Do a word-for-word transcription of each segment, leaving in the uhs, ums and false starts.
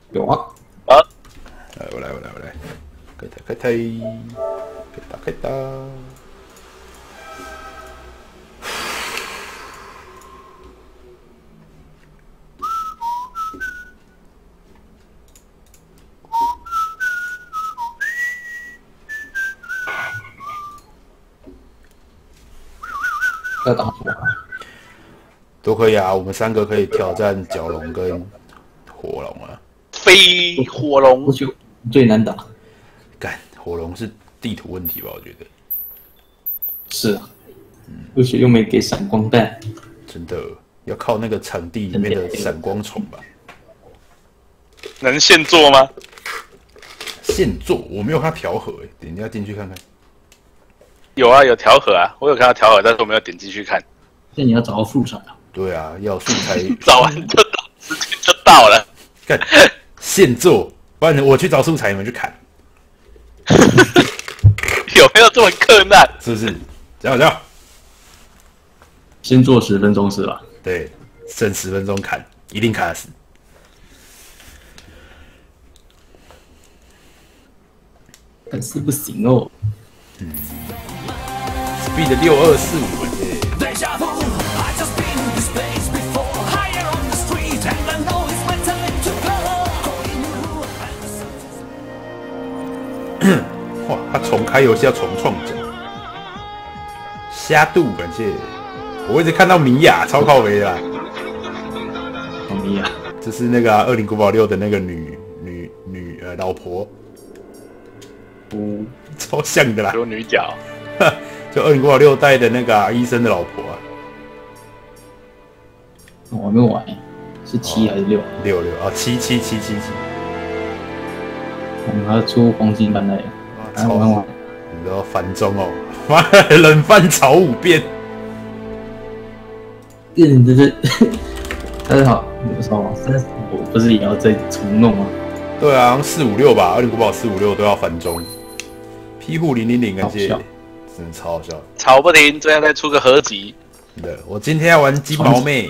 有啊。 啊， 来，我来，我来，我来，开台，开台，开打，开打。 要打什么？ 都可以啊，我们三个可以挑战角龙跟火龙啊。 飞火龙我就最难打。 干，火龙是地图问题吧？我觉得是啊，而且又没给闪光弹。 真的要靠那个场地里面的闪光虫吧。 能现做吗？ 现做，我没有看到调和诶，等一下进去看看。 有啊，有调和啊，我有看到调和，但是我没有点进去看。 那你要找到素材啊。 对啊，要素材， 找完就到，直接就到了。 干现做，不然我去找素材，你们去砍， 有没有这么困难？ 是不是？加油加油！ 先做十分钟是吧？ 对，剩十分钟砍，一定砍得死。 但是不行哦。 嗯 ，Speed 六二四五。哇，他重开游戏要重创奖，虾度感谢。我一直看到米娅超靠北的啦， 米娅， 这是那个《恶灵古堡六》的那个女女女呃老婆， 嗯， 超像的啦， 有女角， 就《恶灵古堡六》代的那个、啊、医生的老婆啊。 我还没玩，是七还是六？ 六六啊，七七七七七。 我们还要出黄金版的， 超玩玩。 你知道繁中哦，妈的冷饭炒五遍。 嗯，这是，但是好，有时候三十五不是也要再重弄吗？ 对啊，四五六吧，《恶灵古堡》四五六都要繁中。批户零零零感谢，真的超好笑， 吵不停，这样再出个合集。 对，我今天要玩金毛妹。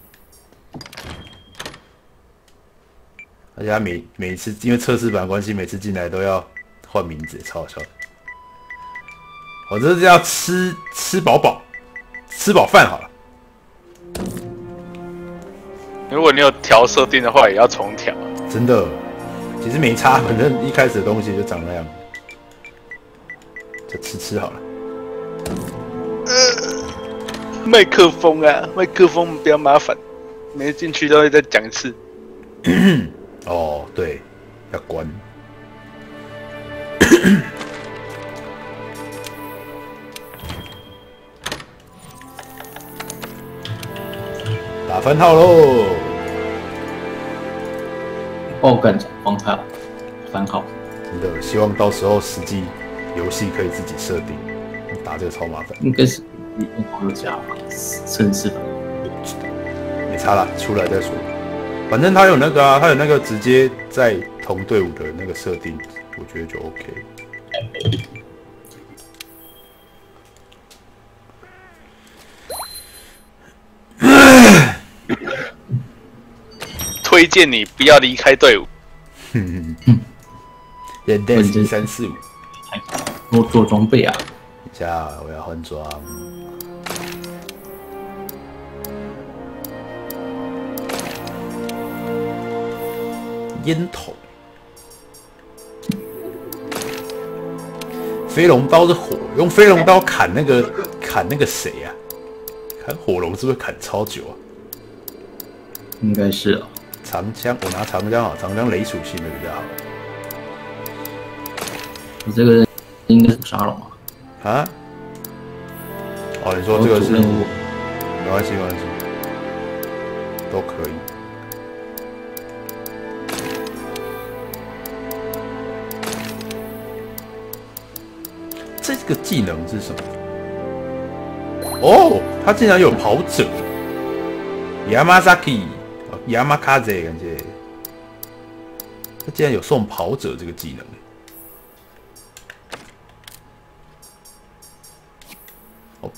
而且他每每一次因为测试版关系，每次进来都要换名字，超好笑的。我这是要吃吃饱饱，吃饱饭好了。 如果你有调设定的话，也要重调。 真的，其实没差，反正一开始的东西就长那样，就吃吃好了。 呃，麦克风啊，麦克风比较麻烦，没进去都会再讲一次。 哦，对，要关。打番号喽！ 爆干场番号，番号。 真的，希望到时候实际游戏可以自己设定，打这个超麻烦。 应该是用好友加吧，绅士吧。 没差啦，出来再说。反正他有那个啊，他有那个直接在同队伍的那个设定，我觉得就 OK。 推荐你不要离开队伍。 嗯嗯。人 dance 三四五， 多做装备啊！ 等一下我要换装。烟筒，飞龙刀是火，用飞龙刀砍那个砍那个谁啊？砍火龙是不是砍超久啊？ 应该是啊。 长枪，我拿长枪好，长枪雷属性的比较好。 你这个应该是沙龙啊？ 啊？哦，你说这个是？没关系，没关系，都可以。这个技能是什么？哦，他竟然有跑者 ，Yamazaki， Yamakaze 感觉，他竟然有送跑者这个技能。哦，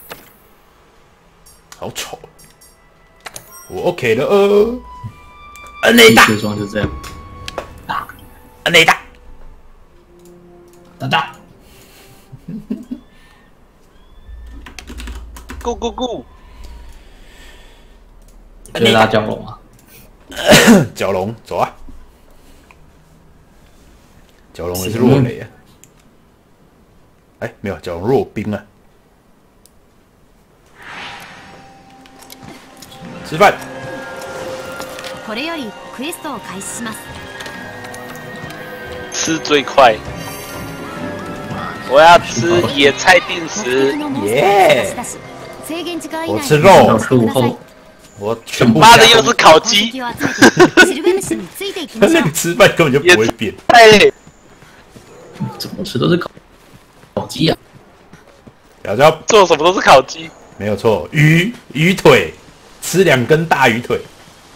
好丑，我 OK 了呃。 摁雷大， 学装就这样，打摁雷大， 打打， ，Go Go Go！ 觉得拉蛟龙啊， 蛟龙走啊！蛟龙也是弱雷啊。哎，没有，蛟龙弱兵啊。吃饭。 これよりクエストを開始します。 吃最快，我要吃野菜定时。 耶！ 制限時間以内に我吃肉到達してください。 我全部妈的，又是烤鸡， 攻撃を集めてシルベムシについていきましょう那个。吃饭根本就不会变。 太累。 怎么吃都是烤烤鸡啊， 小焦做什么都是烤鸡。 没有错，鱼鱼腿，吃两根大鱼腿。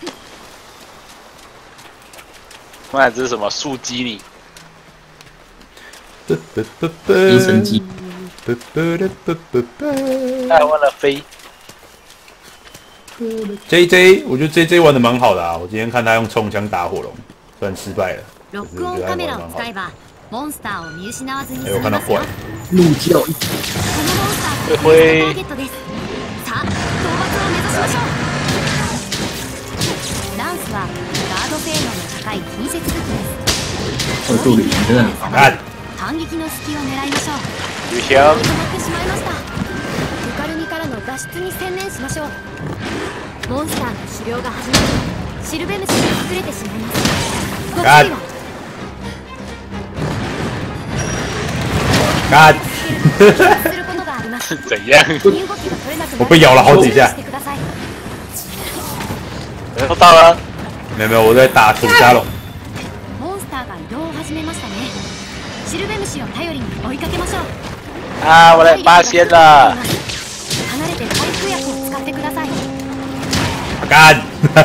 那这是什么素鸡你？ 医生鸡， 太忘了飞。 J J， 我觉得 J J 玩的蛮好的啊！我今天看他用冲枪打火龙，虽然失败了， ロックオンカメラを使えばモンスターを見失わずに哎， 済我看到怪みますよ。 怒叫一このモンスターがターゲットです。さあ、討伐を目指しましょう。ランスはガード性能の高い近接武器です。 我助理真的很烦。 看， 反撃の隙を狙いましょう。 雨翔， 止まってしまいました。ぬかるみからの脱出に専念しましょう。モンスターの狩猟が始まり、シルベムシに隠れてしまいます。ご注意干を。 看， することがあります。 怎样？ 身動きが取れなくなる我被咬了好几下注意してください。 然后到了， 没有没有，我在打土沙龙。 モンスターが移動を始めましたね。シルベムシを頼りに追いかけましょう。 啊，我来发现了。 離れて回復薬を使ってください。 干，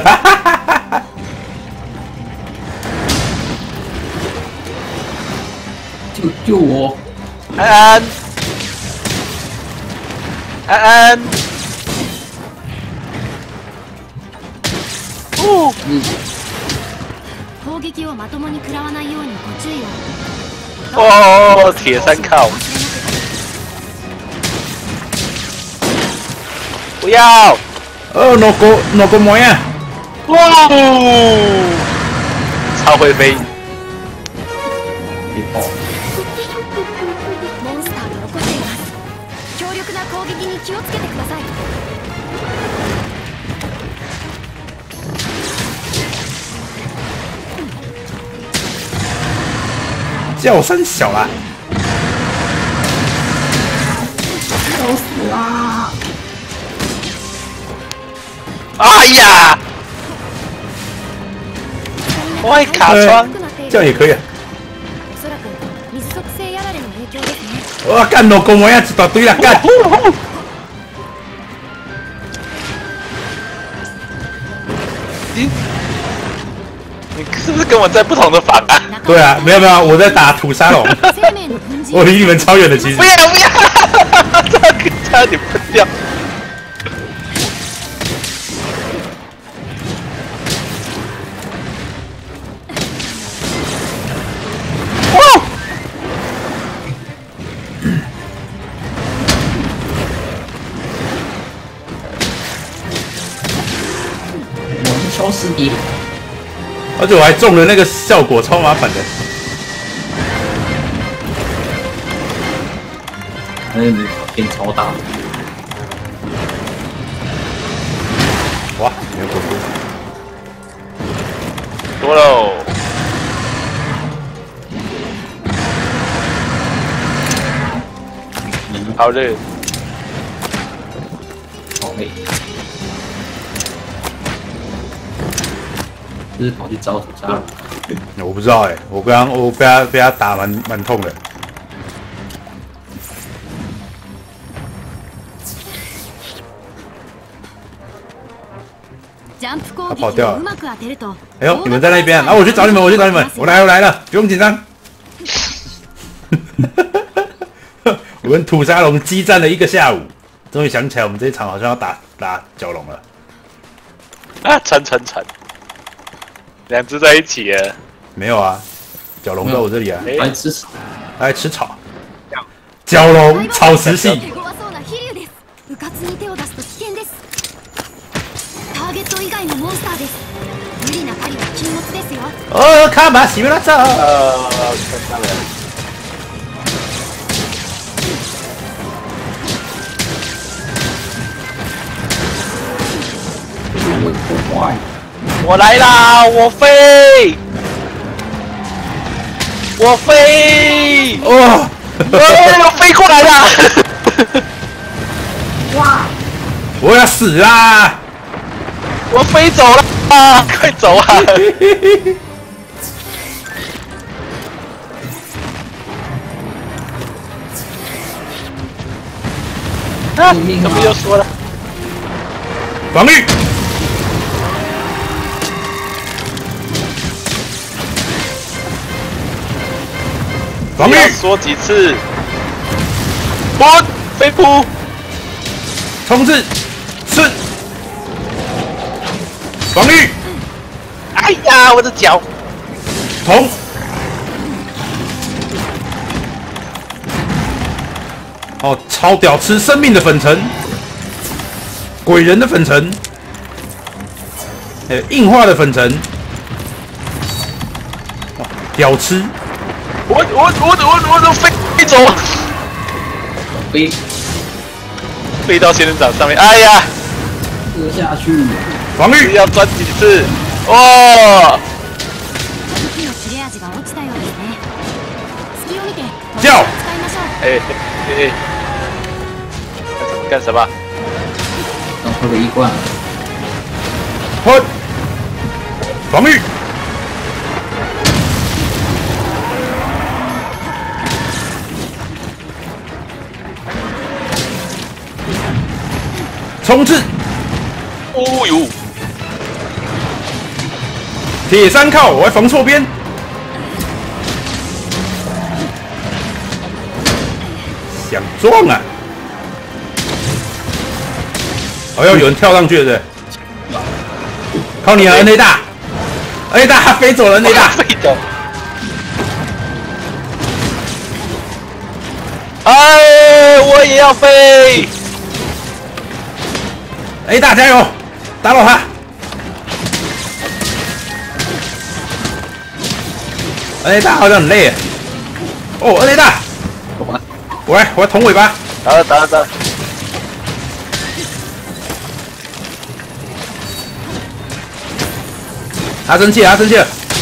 救救我！ 安安，安安，哦， 攻撃をまともに食らわないようにご注意を。 哦，铁山靠，不要！ 哦，no go no go 模样， 哇哦，超会飞， 别跑！ モンスターが残っています。強力な攻撃に気をつけてください。 叫声小啦。 笑死啦！ 哎呀，我还卡窗， 这样也可以啊。 おそらく水属性やられの影響ですね。 哇，干 no go 模样一大堆啦，干！ 你你是不是跟我在不同的房啊？ 对啊，没有没有，我在打土沙龙， 生命の粉塵我离你们超远的，其实不。要不要，差点差点喷掉。哇！ 我是消失敌， 而且我还中了那个效果，超麻烦的。 那个变超大， 哇，没有过过。 多喽。好热， 好累。就是跑去找土沙龙， 我不知道哎、我刚刚我被他被他打蛮蛮痛的。 ジャンプ攻撃跑掉了をうまく当てると。 哎呦，你们在那边啊！我去找你们，我去找你们，我来我来了，不用紧张。我跟土沙龙激战了一个下午，终于想起来我们这一场好像要打打蛟龙了。 啊，沉沉沉， 两只在一起了。 没有啊，角龙在我这里啊， 来吃草。 来吃草。角龙草食系。 手強そうな飛竜です。うかつに手を出すと危険です。ターゲット以外のモンスターです。無理な狩りは禁物ですよ。 哦，看吧，洗不了澡。 呃，看到了。我来啦！我飞！我飞！ 哦， 哦，我飞过来了！ 哇！ 我要死啦！ 我飞走了啊！快走啊！啊！怎么又说了？ 防御。防御。 要说几次？滚！飞扑！ 冲刺！是。防御！ 哎呀，我的脚！ 捅！哦，超屌，吃生命的粉尘，鬼人的粉尘，还有硬化的粉尘，哇，屌吃！ 我我我我我都飞飞走， 飞飞到仙人掌上面。哎呀， 射下去。 防御！ 要钻几次？哦！ 武器の切れ味が落ちたようですね。隙を見て叫！ 使いましょう。 哎哎哎！干什么？ 要喝个一罐。 喷！防御！冲刺！ 哦呦！ 铁三靠，我还防错边。想撞啊！哦哟，有人跳上去了，对不对？靠你啊，恩内大！恩内大飞走了，恩内大！ 飞走！哎，我也要飞！ 恩内大加油，打倒他！恩内大好像很累。哦，恩内大，我来，我来捅尾巴。 打了打了打了！ 他生气了，他生气了。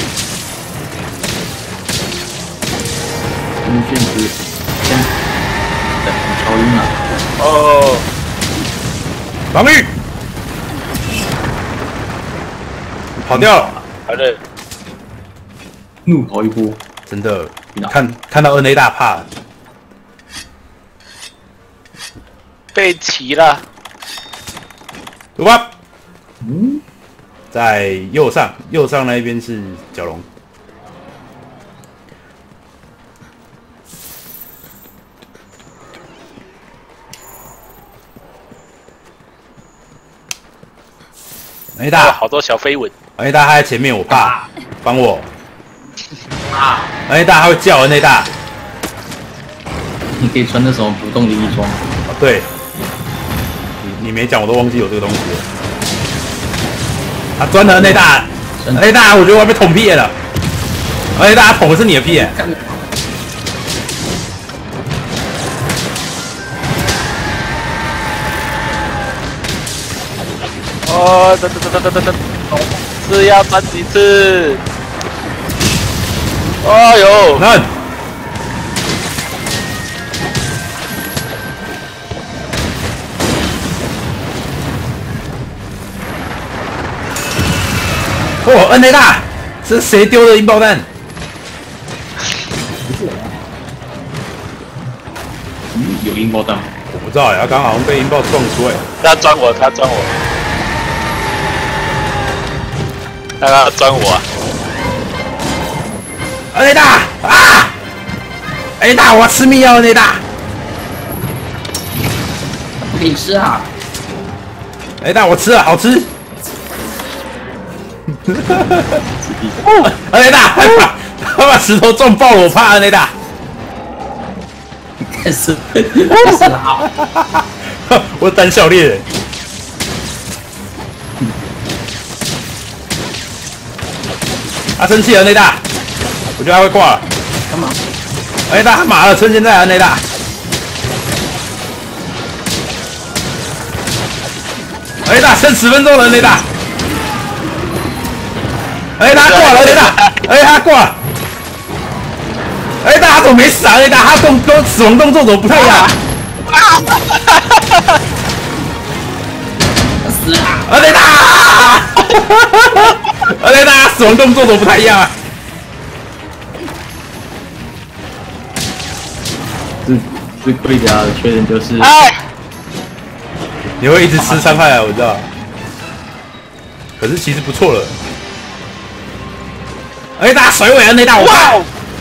无限值，先等超晕了。 哦， 防御！跑掉了。 好的。 怒跑一波。 真的，看看到恩内大怕了。 被骑了。 出发。 嗯。 在右上，右上那边是角龙。恩内大， 好多小飞蚊。 恩内大他在前面，我爸帮我。啊！恩内大他会叫恩内大。 你可以穿那种不动的衣装。 哦，对。你你没讲，我都忘记有这个东西了。他钻了恩内大，恩内大，我觉得我要被捅屁眼了。恩内大捅的是你的屁眼。 哦，等等等等等等等，是要钻几次？哦呦！ 那。哦，恩内大，这是谁丢的引爆弹？ 嗯，有引爆弹吗？ 我不知道呀，他刚好像被引爆撞出来。 他钻我，他钻我，他要钻我啊！ 恩内大啊！恩内大，我要吃蜜药，恩内大。 不给你吃啊！ 恩内大，我吃了，好吃。 恩雷达，他把他把石头撞爆了，我怕恩雷达。 开始，开始好， 我胆小猎人。他生气了，恩雷达，我觉得他会挂了。 干嘛？ 恩雷达他麻了，趁现在恩雷达。恩雷达剩十分钟了，恩雷达。恩雷达挂了，恩雷达，恩雷达挂了。恩雷达他怎么没死啊？恩雷达他动动死亡动作怎么不太一样？ 死了！ 恩雷达，恩雷达死亡动作怎么不太一样啊？ 这这盔甲的缺点就是， 你会一直吃伤害啊，我知道。可是其实不错了。恩雷达甩尾，恩雷达我靠！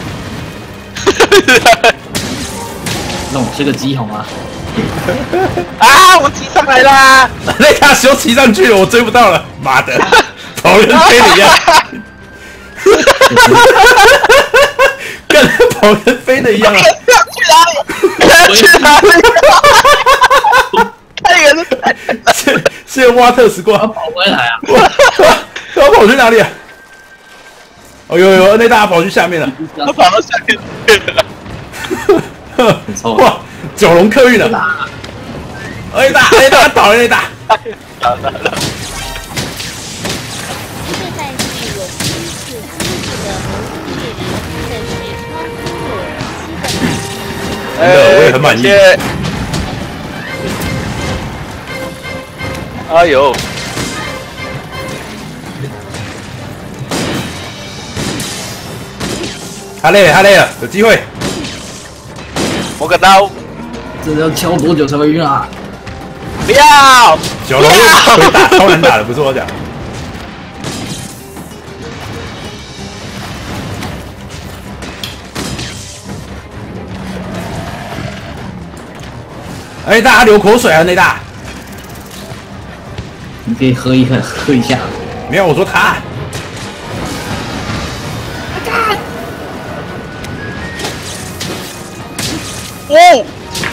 让我吃个鸡好吗？ 啊！我骑上来啦！ 那卡修骑上去了，我追不到了，妈的，跑跟飞的一样，跟跑跟飞的一样啊！ 要去哪里？要去哪里？太远了！ 现现挖特时光， 跑回来啊！ 他要跑去哪里啊？哦呦呦，那大家跑去下面了， 他跑到下面去了。 哇，九龙客运了！哎大，哎大，倒了，哎大！ 打打了。 这代是我第一次亲自的魔术猎人，真是超乎我预期的。 哎，我也很满意。 哎呦！ 他累了，他累了，有机会。 磨个刀。 这要敲多久才会晕啊？ 不要！ 九龙可以打，超难打的，不是我讲。哎，大家流口水啊，内大。 你可以喝一喝，喝一下。 没有，我说他。 哦！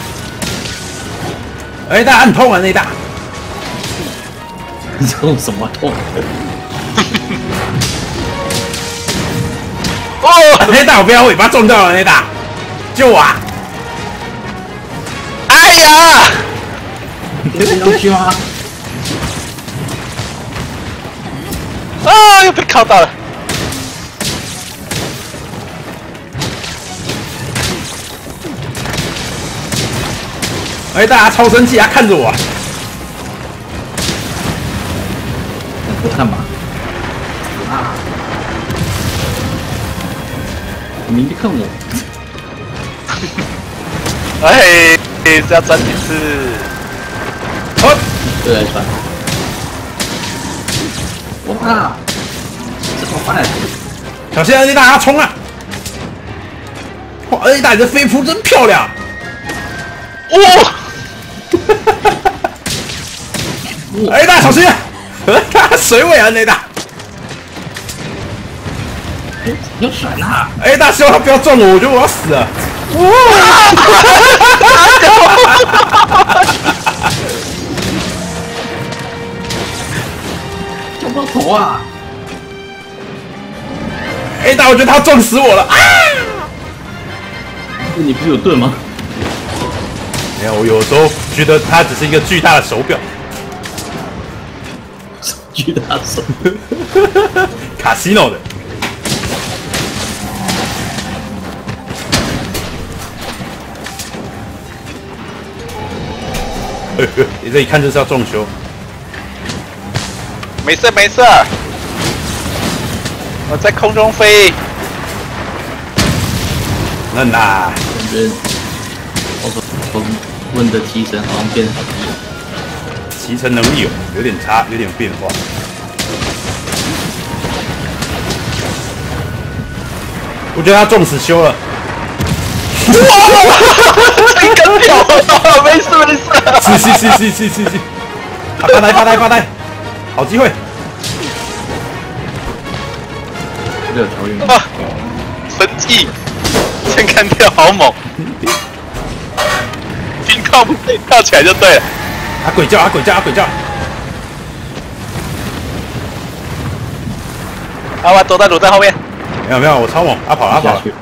哎，大家很痛啊，内大。 你痛什么痛？ 哦！ 内大，我被他尾巴撞到了，内大，救我啊！ 哎呀！ 你飞上去吗？ 啊！又被靠到了。 哎，大家超生气啊，看着我。 我干嘛？啊！你明明看我。 哎，是要转几次？ 哦， 对来传。哇！这么快！ 小心啊，内大，他冲啊！哇，内大，你的飞扑真漂亮！ 哇！ 哎大，小心啊！他水尾啊，内大！ 要甩啦！ 哎大，希望他不要撞我，我觉得我要死了。 撞不到头啊！ 哎大，我觉得他撞死我了啊！ 你不是有盾吗？ 没有，我有时候觉得它只是一个巨大的手表。 巨大手， 卡西诺的。你这一看就是要中修。 没事没事，我在空中飞。 那那， 感觉我我问的提神好像变得很低了。 骑乘能力有有点差，有点变化。我觉得他撞死修了。 哇！一根掉了，没事没事。 是是是是是是是。发呆发呆发呆，好机会。 这个有条约啊，生气，先干掉好猛，听靠不可以跳起来就对了。 啊鬼叫啊鬼叫啊鬼叫！ 阿娃躲在卤蛋后面， 没有没有，我超猛，啊跑啊跑了，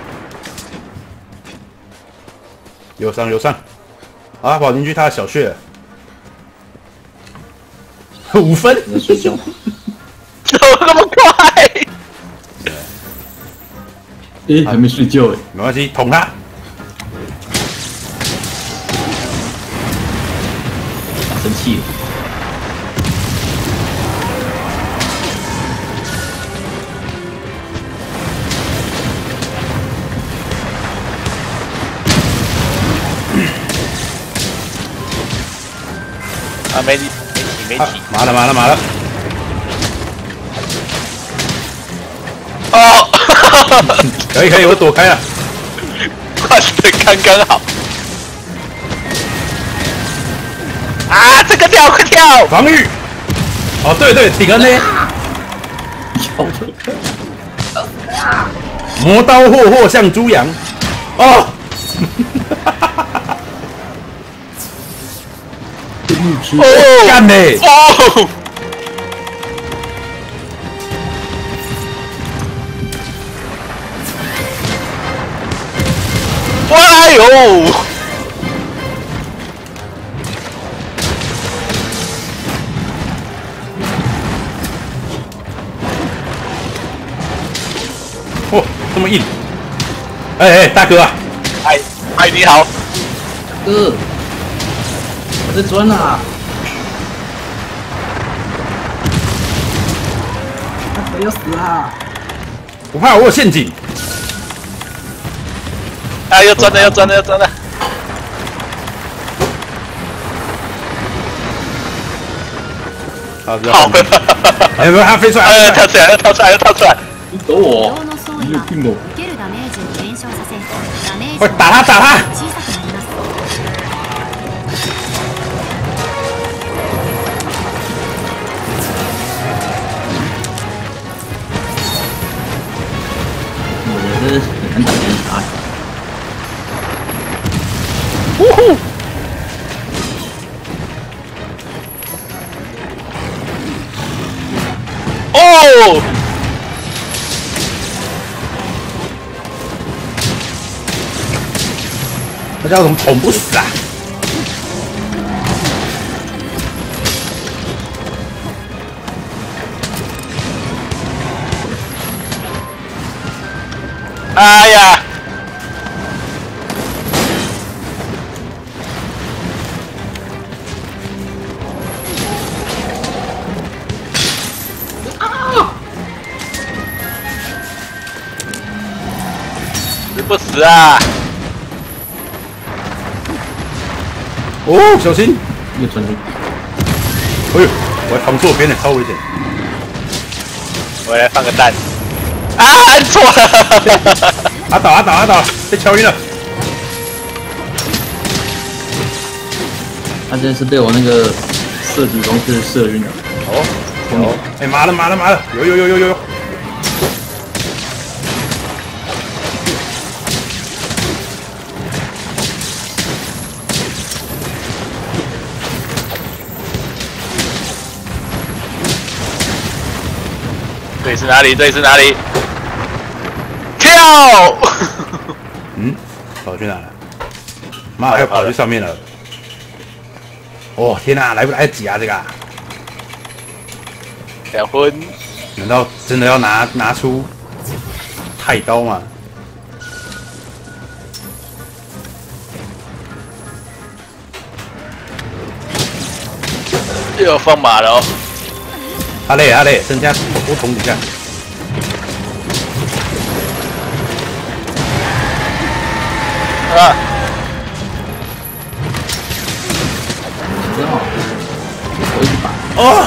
右上右上，啊跑进去他的小穴了，五分， 在睡觉。 怎么那么快？ 诶，还没睡觉诶。 没关系，捅他。 生气了。 啊，媒体媒体媒啊体， 麻了麻了麻了！ 哦， 可以可以，我躲开了。 换的刚刚好。啊，这个跳快跳！ 防御。哦对对，顶了呢。磨刀霍霍向猪羊。哦。 哦， 干嘞！ 哦！哎呦！ 哦，这么硬！哎哎，大哥啊！ 哎哎，你好， 哥，我在钻啊！他要死啊！ 不怕，我有陷阱。 啊，要钻了，要钻了，要钻了！ 好， 好， 哎，没有，他飛出來， 哎，跳起来，跳出来，跳出来！ 你躲我！ の装你備は有病哦！ 受けるダメージを減少させダメージ快打他，打他！ 小さくなります我觉得很难打人杀。 呜呼！哦！ 那家伙怎么捅不死啊？ 哎呀！死不死啊？ 哦，小心！ 又钻进。 哎呦，我还防错边了，超危险！ 我来放个蛋。啊，按错了！ 阿倒阿倒阿倒，被敲晕了。 他真是被我那个射击公式射晕了。 哦哦，哎，麻了麻了麻了，有有有有有有。 这里是哪里？这里是哪里？跳！ 嗯，跑去哪了？妈，要跑去上面了。哦，天哪，来不来得及啊？这个、啊， 两分。 难道真的要拿拿出太刀吗？ 又要放马了哦！ 阿累阿累，增加多捅几下。 啊！ 真好，我一把。 哦，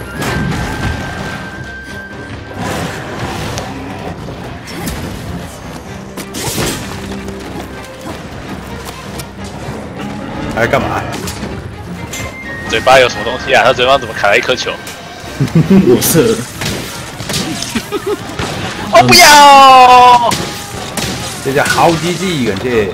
他在干嘛？ 嘴巴有什么东西啊？他嘴巴怎么卡了一颗球？ 我射了。 我不要！ 这叫好机器，感谢。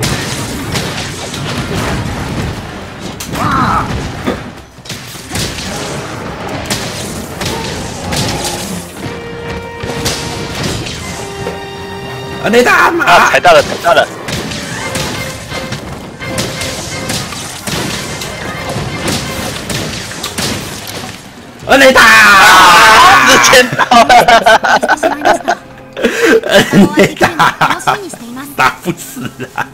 啊，雷达妈！ 啊，踩到了，踩到了！ 啊，雷达！ 啊，之前到了。 しまいました。 雷达楽しみにしています。 打不死啊！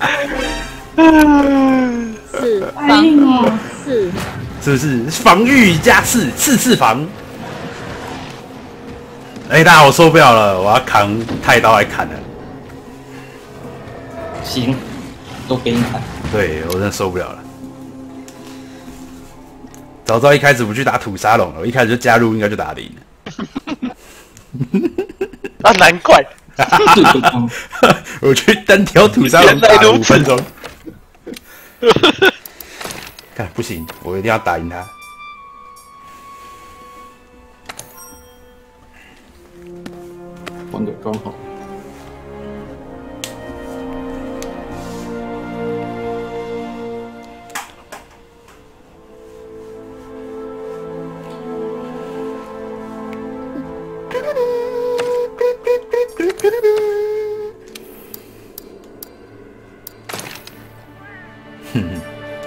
四防四， 是不是防御加刺，刺刺防？雷达，我受不了了，我要扛太刀来砍了。 行，都给你看。 对我真的受不了了。早知道一开始不去打土沙龙了，我一开始就加入，应该就打得赢了。 啊，难怪。 我去单挑土沙龙打了五分钟。看不行，我一定要打赢他。 玩的刚好。 哼哼。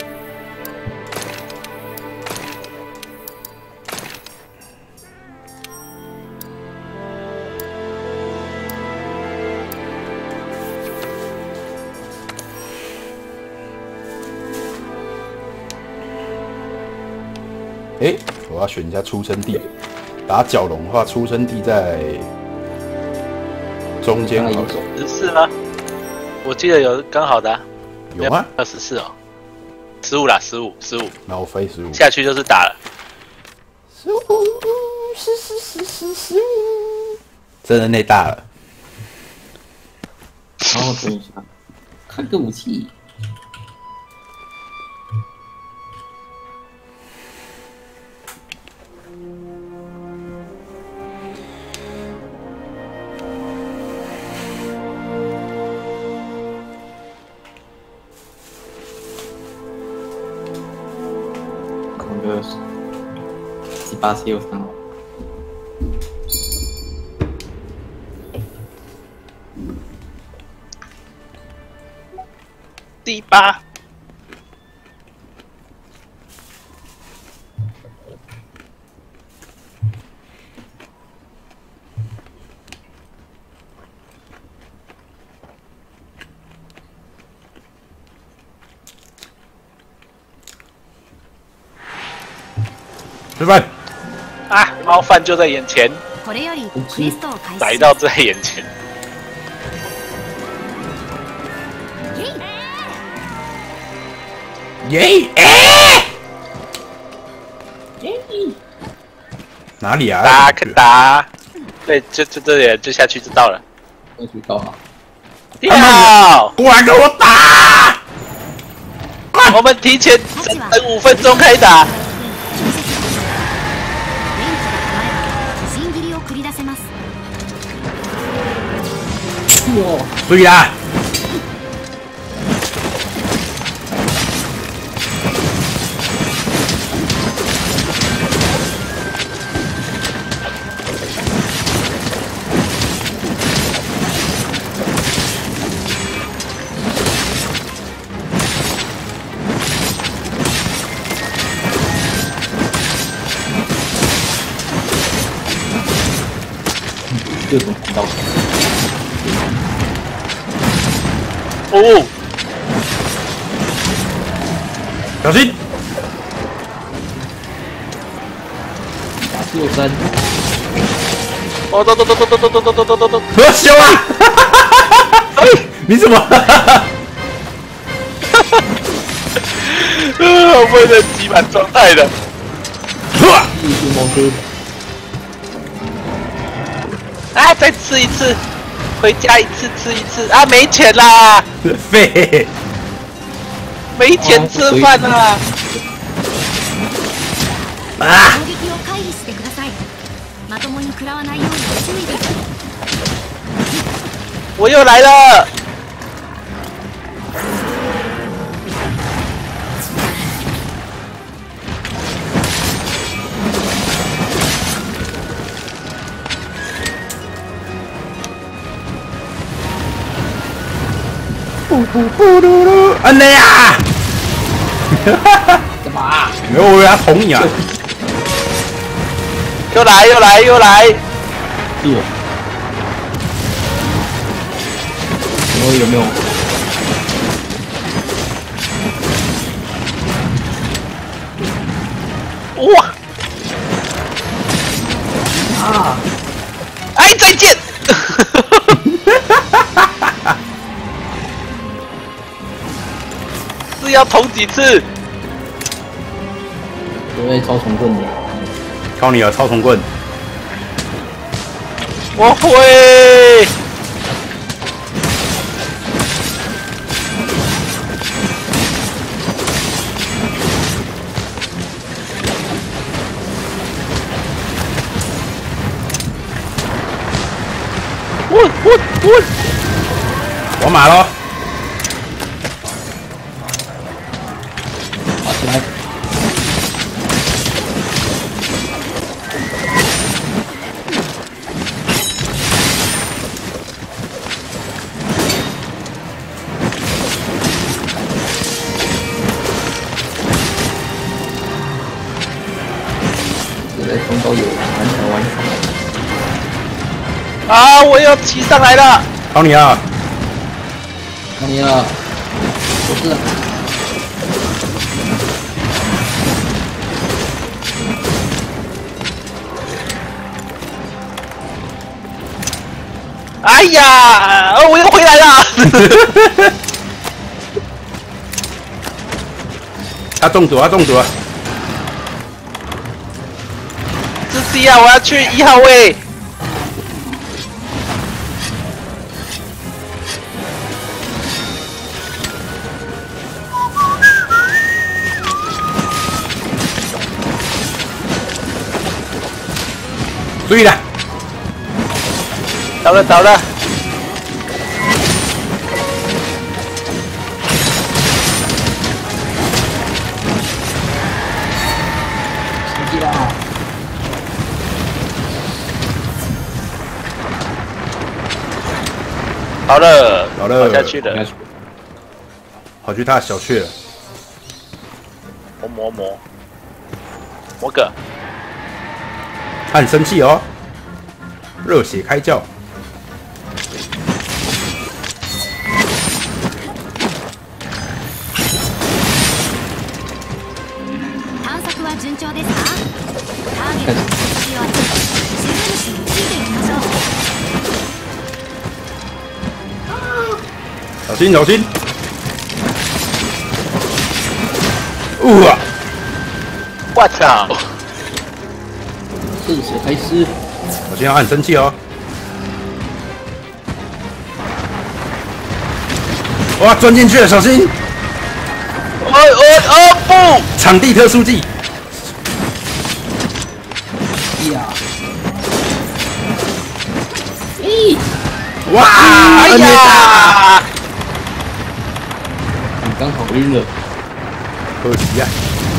哎，我要选一下出生地。打角龙的话，出生地在中间好了。 十四吗？我记得有刚好的、啊。 有吗？ 二十四哦，十五啦，十五，十五。 那我飞十五。 下去就是打了。 十五，十十十十十五。真的内大了。 然后等一下，看个武器。十八 C 有三号。 第八。 吃饭啊！猫饭就在眼前， これよりクエストを開始。 来到在眼前。 耶！哎！哪里啊？ 打可打，对，就就这里，就下去就到了。 下去到了。 跳！ 过来给我打！ 我们提前等五分钟开打。 注意啦！ 这种刀。 哦， 小心！ 打四六三。 哦，走走走走走走走走走走走！ 我修啊！你怎么？ 啊，我不能挤满状态的。 继续猫哥。 啊，再吃一次。回家一次吃一次啊！没钱啦， 废， 没钱吃饭啦！ 啊！ 攻撃を回避してください。まともに食らわないように注意です。 我又来了！ 不不不噜噜，安内啊！ 干嘛？ 没有，我以为他捅你啊！ 又来又来又来！ 是我。我有没有？ 哇！ 啊！ 哎，再见！是要捅几次？ 我会超重棍的。 靠你了，超重棍！ 我会。 滚滚滚！我马喽！ 跑起来！这个通道有完全完成。 啊！我要骑上来了！ 靠你啊！ 靠你了！不是。 哎呀！哦，我又回来了！ 他中毒，他中毒了！ 这 C 啊！我要去一号位。 注意了！ 倒了倒了！ 生气啦！ 好了， 好了， 跑下去了。 跑去他的小穴了。 我磨磨，磨个。 他很生气哦，热血开窖。 探索は順調ですか？ターゲットの敵を当て、印についていきましょう。 小心小心！哇！ 我操！ 热血开始。 小心，他很生气哦。哇，钻进去了，小心！ 哦哦哦不！ 场地特殊技。 呀！咦！ 哇！ 哎呀！ 你刚好晕了。 可惜呀、啊。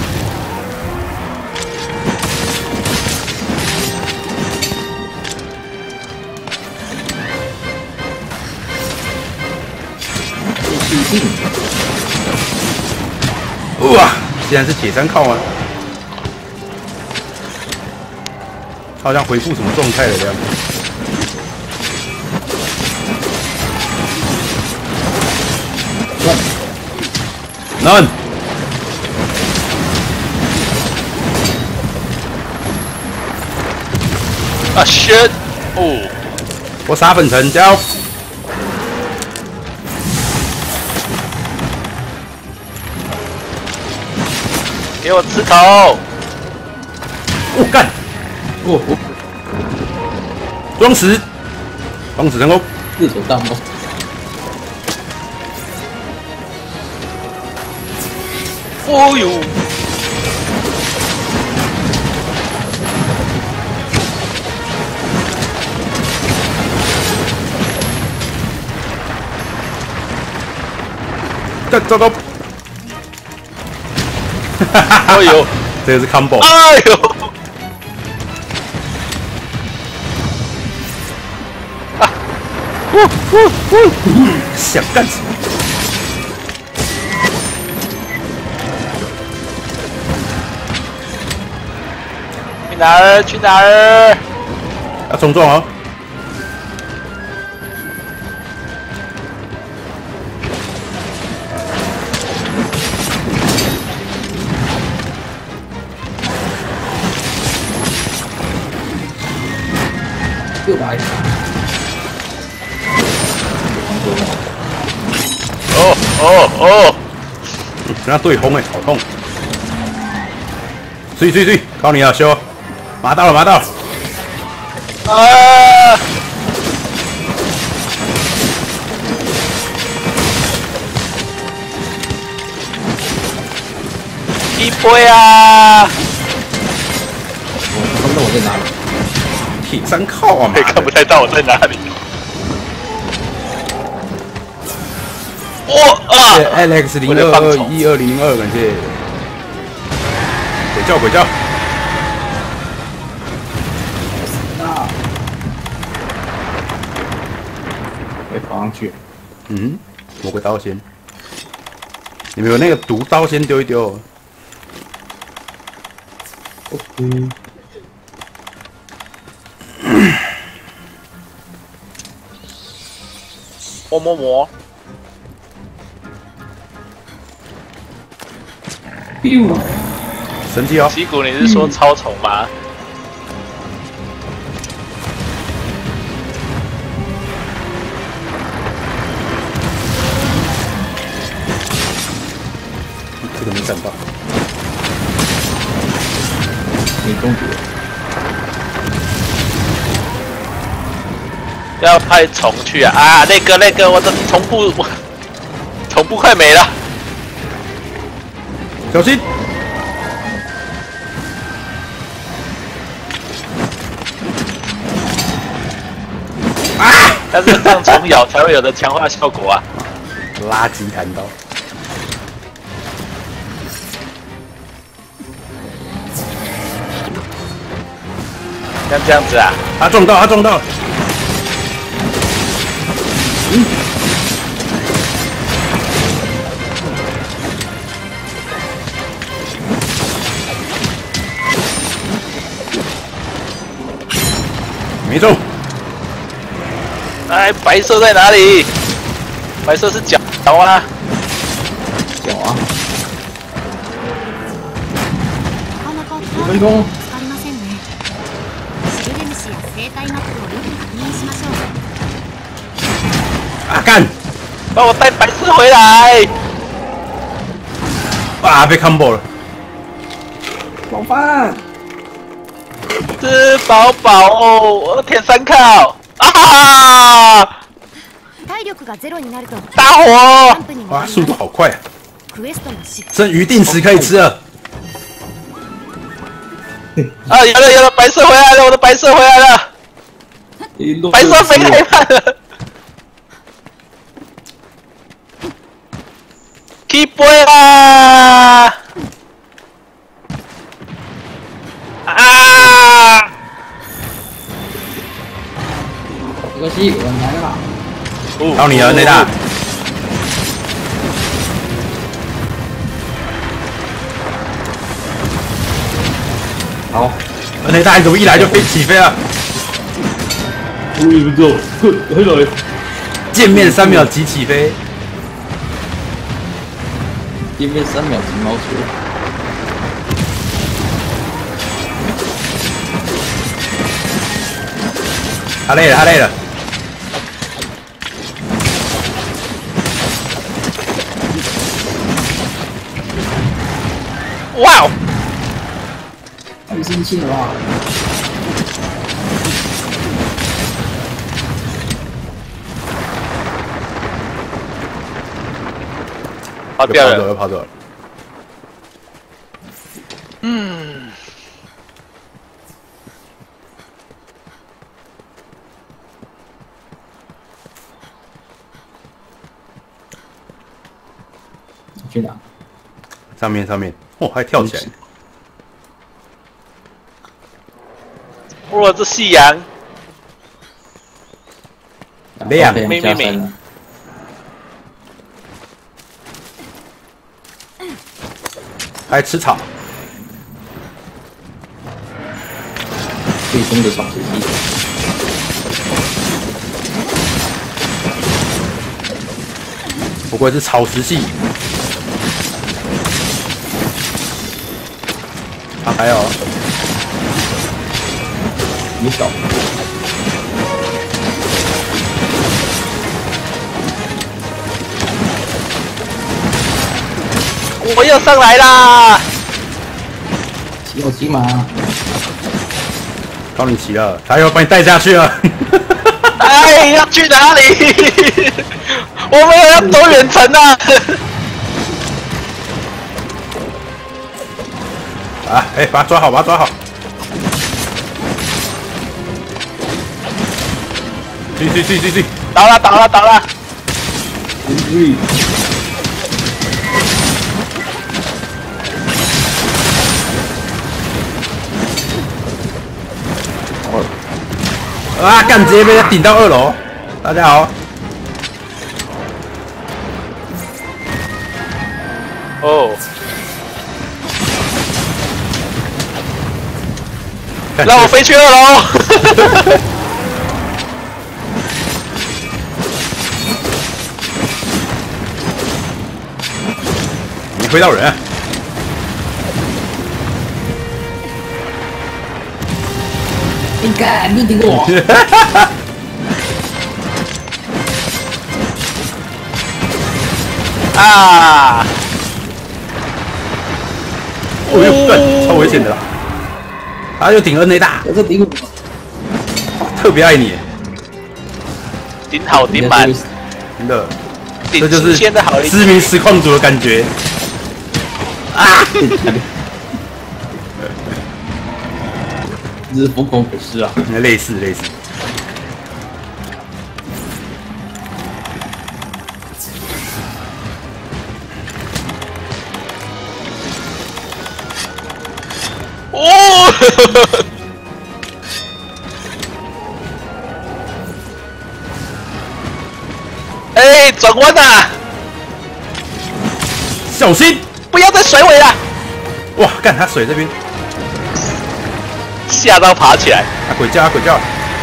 哇！竟然是铁山靠吗？他好像回复什么状态了这样。能。 啊 shit！ 哦， 我撒粉尘加油！ 给我吃头！ 我、哦、干！ 哦哦， 装死，装死成功！ 自手大猫。 哦呦！ 糟糕！ 哎呦， 这个是 combo。 哎呦！啊！呜呜呜！ 想干什么？ 去哪儿？去哪儿？ 要冲撞哦！ 又来！ 哦哦哦！ 跟他对轰哎，好痛！追追追，靠你了，修！麻到了，麻到了！ 啊！一杯啊！ 我看不到我在哪里。 铁山靠啊！ 我也看不太到我在哪里。哇啊 ！Alex 零二二一二零二，感谢。鬼叫鬼叫！ 啊！可以跑上去。 嗯，魔鬼刀仙，你们有那个毒刀先丢一丢。 OK。 摸摸摸！ biu 神奇哦！ 吉古，你是说超宠吗？ 这个没闪到， 没中毒。 要派虫去啊！啊，那个那个，我的虫布，虫布快没了。 小心！ 啊！但是让虫咬才会有的强化效果啊！ 垃圾弹刀。 像这样子啊？ 他撞到，他撞到。嗯。 没中。 哎，白色在哪里？白色是脚脚啊！ 脚啊！ 五分钟。 啊干！ 帮我带白色回来！ 啊，被 combo 了。 老范。 吃饱饱哦，我舔三靠啊！大火！ 哇，速度好快啊！剩余定时可以吃了。 啊，有了有了，白色回来了，我的白色回来了，白色飞太慢了。Keep 杯啦！啊！ 没关系，我来了。 到你了，内大。 好， 内大你怎么一来就飞起飞了？ 我也不知道，回来。 见面三秒即起飞。 见面三秒即猫出。 他累了，他累了。 哇哦！ 太生气了吧！ 跑掉了， 又跑走了。 嗯。 去哪？ 上面上面，哦，还跳起来。 哇，这夕阳， 亮， 妹妹妹， 还吃草。 最终的草食系。 不愧是草食系。啊，还有， 你少。 我又上来啦！ 骑我骑马。 帮你骑了，他又把你带下去了。 哎，要去哪里？我们也要走远程啊！ 啊，哎、欸，把他抓好，把他抓好。追追追追追！ 倒了，倒了，倒了！ 嗯。 啊！干，直接被他顶到二楼。大家好。 哦。让我飞去二楼。 你挥到人、啊。 你敢，你顶我！ 啊！ 哦呦，干，超危险的啦！他又顶二内大， 我这顶我，特别爱你， 顶好顶满， 真的， 这就是知名实况组的感觉。啊！ 这是疯狂粉丝啊！ 类似类似。 哦！哎，转弯呐！ 小心， 不要在水尾了！ 哇，干他水这边。 吓到爬起来！ 啊，鬼叫啊，鬼叫！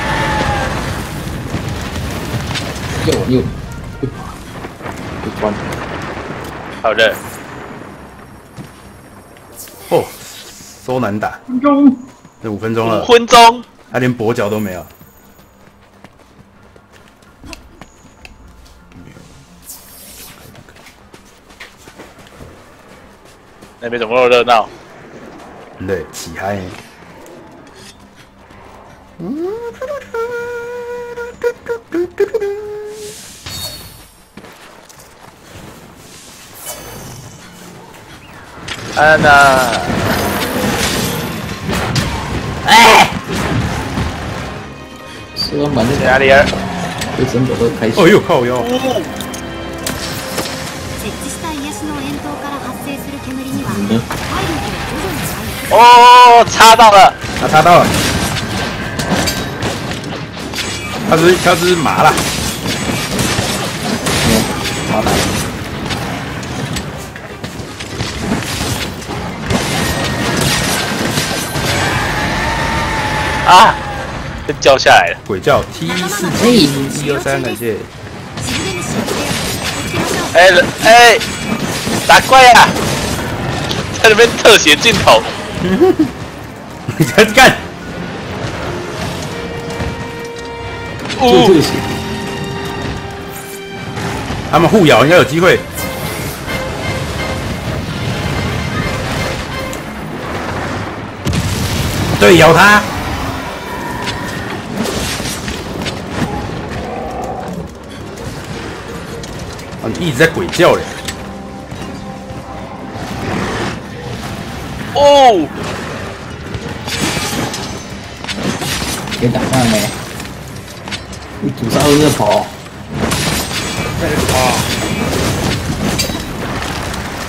又又又又关。 好的。 哦，收难打。 分钟。 这五分钟了。 五分钟。 他连跛脚都没有。 那边怎么那么热闹？ 对，起嗨。 安娜， 哎，吃完满哪里啊？ 会真的会开心。 哦呦，靠腰！ 哦，插到了， 他插到了，他是他是麻了， 麻烦。 啊，被叫下来了。 鬼叫 T 四 T 一二三，感谢。 哎哎，打怪啊！在那边特写镜头。 你在干？ 哦， 他们互咬应该有机会。对，咬他。哦，你一直在鬼叫嘞。 哦。 别打饭没？你土沙都在跑。 在跑。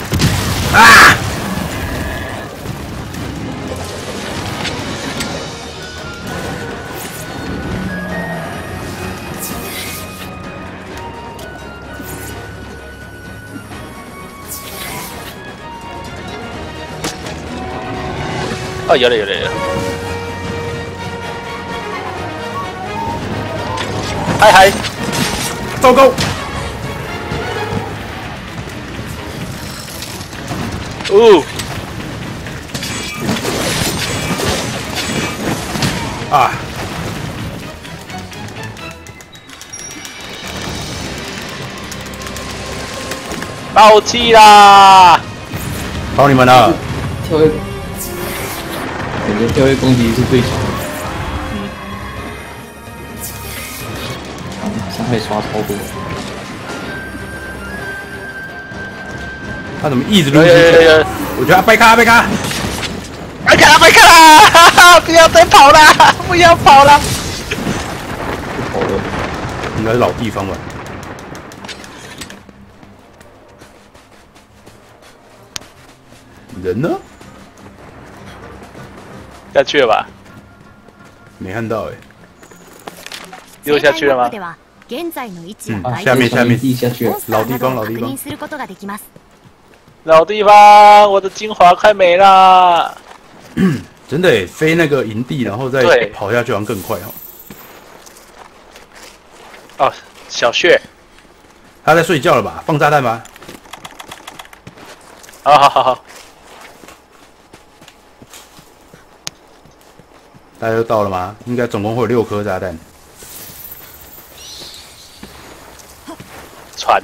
哦，有了有了有了。嗨嗨， 糟糕！ 哦， 啊！ 爆气啦！ 跑你们了！ 跳跃，感觉跳跃攻击是最强的。嗯，伤害刷超多。 他怎么一直撸？ 有有有有， 我觉得他掰卡掰卡。 快看快看啦！不要再跑啦！不要跑啦！ 不跑了。 应该是老地方吧。人呢？ 下去了吧？ 没看到哎、 又下去了吗？ 現在の位置や嗯，下面下面地下去了。 老地方老地方確認。することができます。 老地方，我的精华快没啦！ 真的哎，飞那个营地，然后再对跑下去，好像更快哦。 哦，小穴， 他在睡觉了吧？放炸弹吧。 好好好好， 大家都到了吗？应该总共会有六颗炸弹。 传，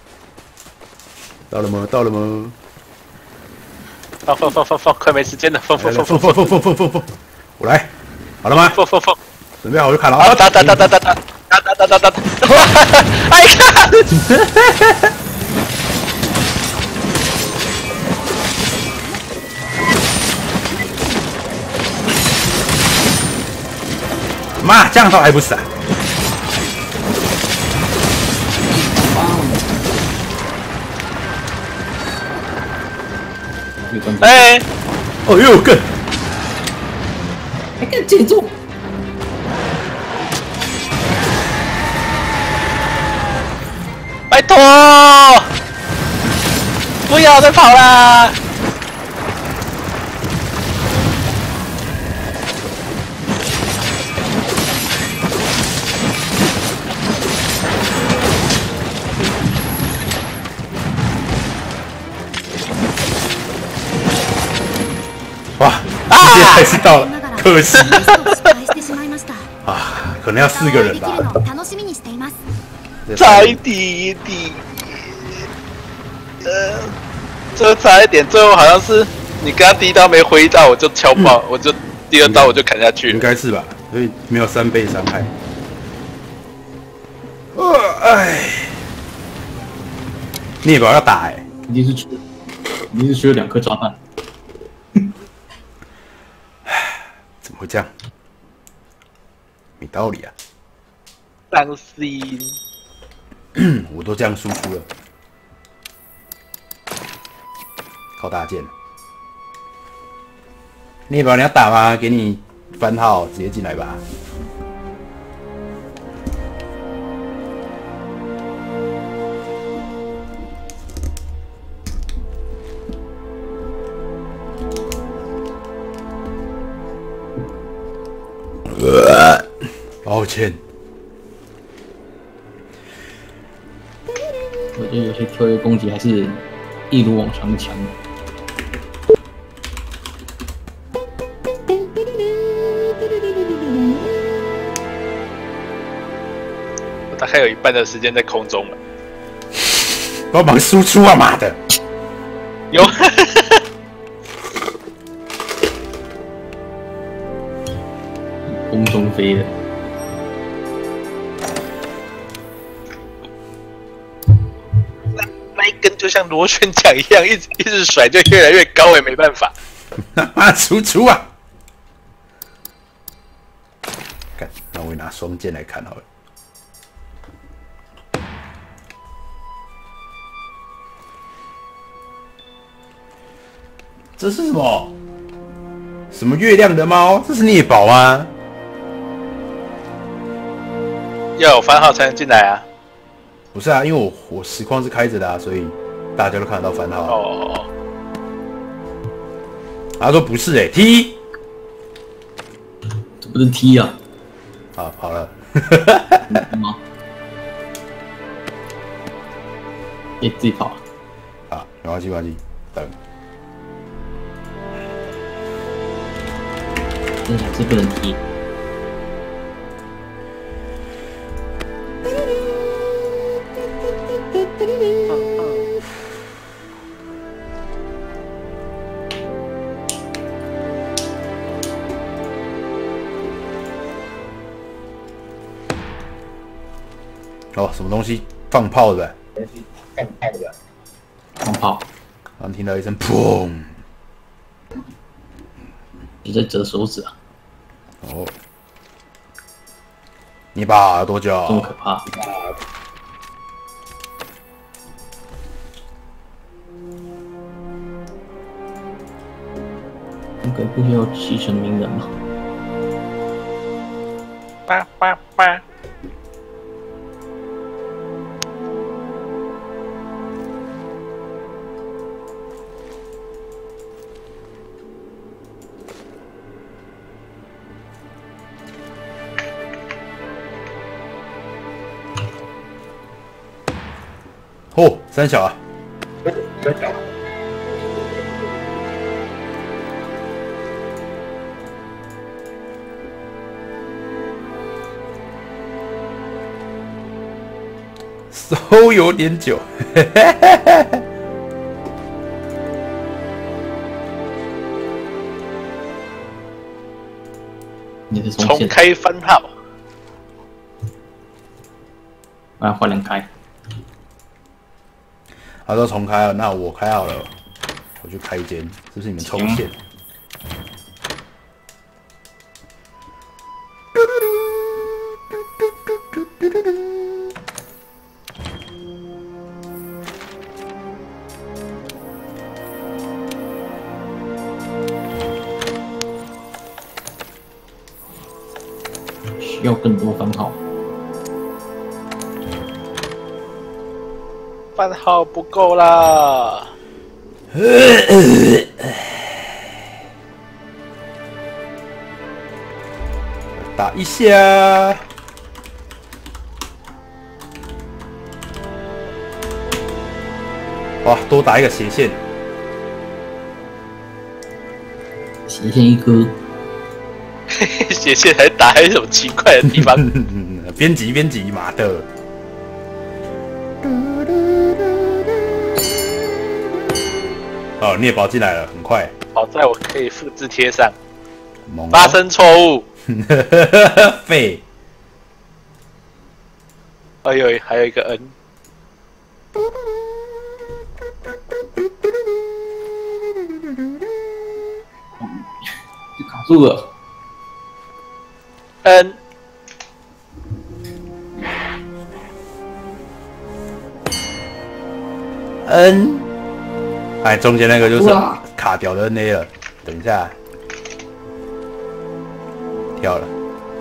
到了吗？到了吗？ 放放放放放，快没时间了，放来来放放放放放放放放放！我来，好了吗？ 放放放， 准备好就砍了好， 啊！ 打打打打打打打打打打打打！哎呀！ 妈，这样倒还不死啊？ 哎， 哦呦，更还敢减重？ 拜托，不要再跑啦！ 哇，直接还是到了，可惜失敗してしまいました。 啊，可能要四个人吧でき。るのを楽しみにしています。 差一点点，呃，这差一点，最后好像是你刚刚第一刀没挥到，我就敲爆，我就第二刀我就砍下去应了。 该是吧，所以没有三倍伤害。呃，哎，聂宝要打哎、 一定是缺，一定是缺两颗炸弹。 怎么会这样？没道理啊！ 伤心。 我都这样输出了，靠大剑。聂宝你要打吗？给你番号，直接进来吧。抱歉， 我觉得有些跳跃攻击还是一如往常的强。 我大概有一半的时间在空中了。 帮忙输出啊！妈的， 有， 空中飞的， 那一根就像螺旋桨一样，一直一直甩，就越来越高，也没办法。 他妈输出啊！干，那我拿双剑来看好了。这是什么？什么月亮的猫？这是聂宝吗？ 要有番号才能进来啊！ 不是啊，因为我我实况是开着的啊，所以大家都看得到番号啊。 哦， 他说不是哎、欸、，T 不是 T 啊？ 啊，跑了。 吗？你自己跑。 啊，没关系，没关系，等。 这还是不能踢。 哦，什么东西放炮的？ 放炮的。放炮。 刚听到一声砰， 你在折手指啊？ 哦，你把多久？ 这么可怕？应该不需要牺牲名人吧？ 叭叭叭！ 哦，三小啊！ 三小。 收有点久， 你的重开番号， 我要换人开。 他说重开了，那我开好了，我去开一间，是不是你们冲线？ 需要更多番号。 番号不够啦。 打一下。哇，多打一个斜线。 斜线一颗。 斜线还打在什么奇怪的地方？ 编辑编辑，妈的！哦，猎宝进来了，很快。 好在我可以复制贴上。 猛哦、 发生错误。 废。 哎呦，还有一个 N。 就卡住了。 N。 N。哎，中间那个就是卡掉的 N A 了。等一下，跳了。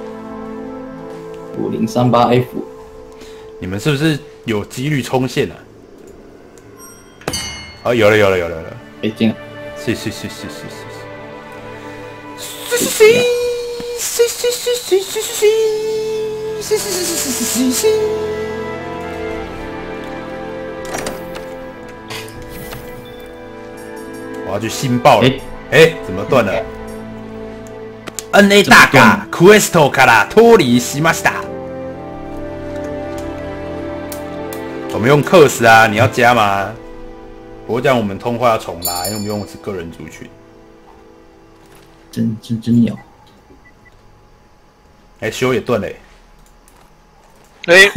五零三八 F。 你们是不是有几率冲线啊？哦，有了，有了，有了，有了。 北京。 是是是是是是是。是是是是是是是是是是是。我要去新爆了！哎、欸，怎么断了 ？N A 大嘎 Questo から脱離しました。我们用克时啊，你要加吗？不过这样我们通话要重拉，因为我们用的是个人族群。 真真真鸟！ 哎、欸，修也断了、欸。 哎、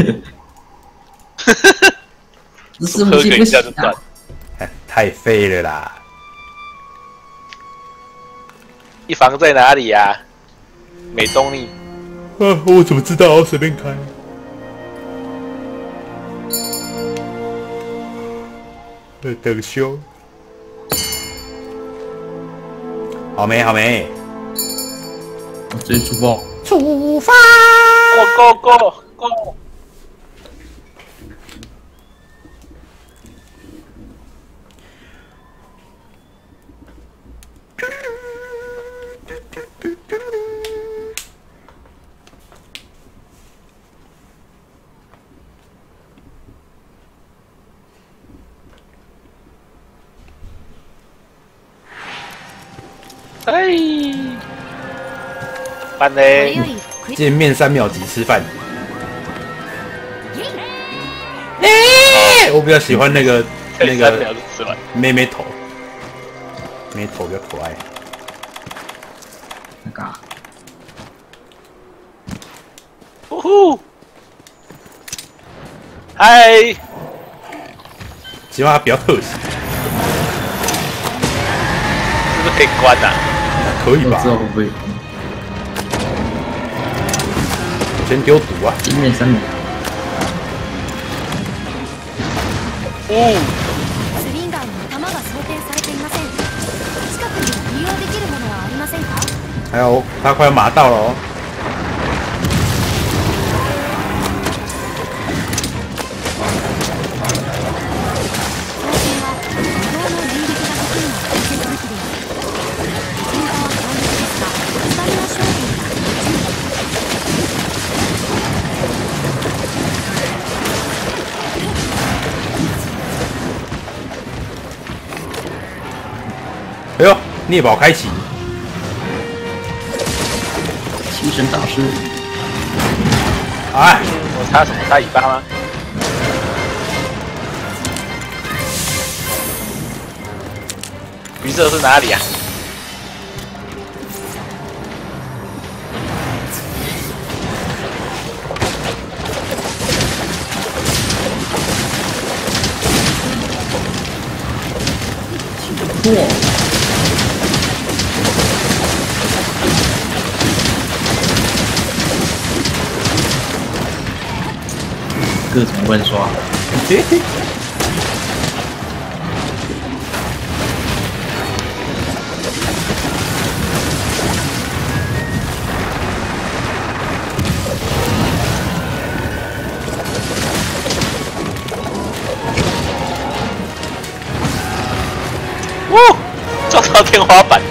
这是不是不行啊？ 太废了啦！ 一房在哪里呀、啊？美东尼。 啊，我怎么知道？随便开。呃，等修。好没？好没？ 我直接出爆。 出发 ！Go go go go！ 哎哎，办これ嘞よ！りクイ见面三秒即吃饭。哎、我比较喜欢那个那三秒个就吃完。 妹妹头，妹头比较可爱。 那个啊呼呼，嗨， 希望它不要特写， 是不是可以关啊？ 可以吧不知？道会不会先丢毒啊！ 见面三秒。 哦， スリンガーに弾が装填されていません。近くに利用できるものはありませんか？ 还有，它快要麻到了哦。 装填は移動の連撃ができるのは大切武器です。進化は完璧ですが、スタミナ消費にはご注意。 哎呦，猎宝开启！ 七神大师， 哎， 我插什么？插尾巴吗？鱼色是哪里啊？ 哇！各种乱刷， 嘿嘿， 哦，撞到天花板。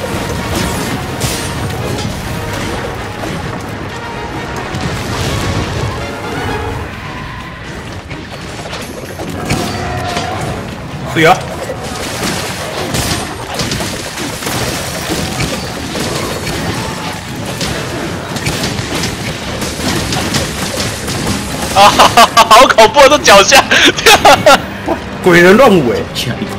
是啊， 啊，好恐怖，这脚下！ 鬼人乱舞哎！ 吓一跳。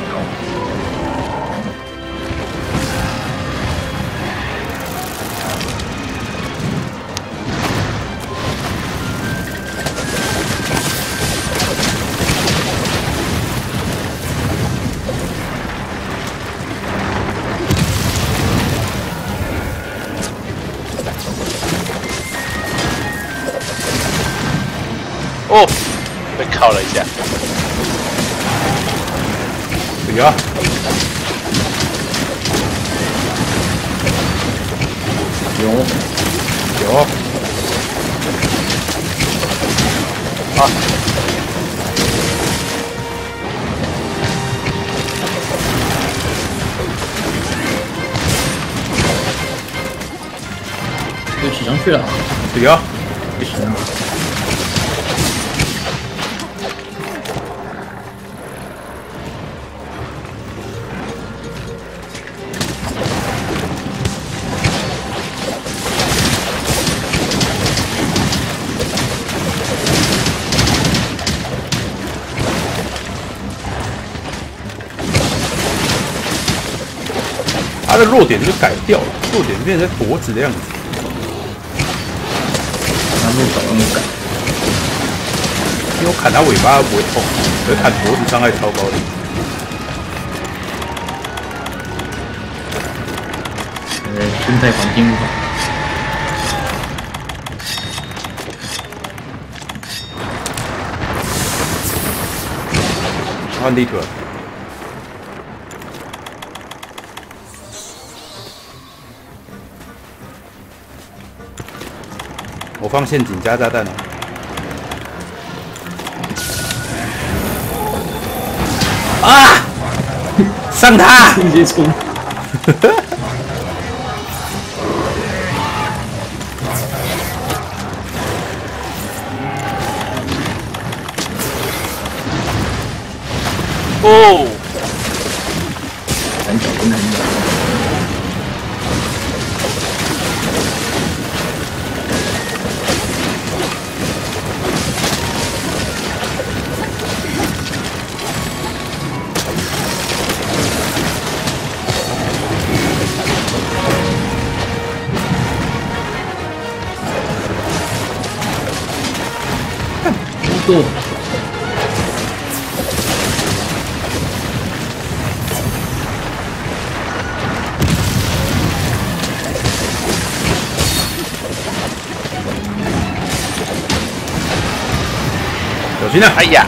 哦，被敲了一下。 是啊， 有有， 啊， 又骑上去了， 是啊， 不行啊！ 它的弱点就改掉了，弱点变成脖子的样子。 然后找那么改， 因为我砍它尾巴不会痛，可是砍脖子伤害超高的。 呃，生态环境不好。 换地图了。我放陷阱加炸弹了。啊！上他！ 直接冲！ 哦， 三角真的很小心啊！ 哎呀，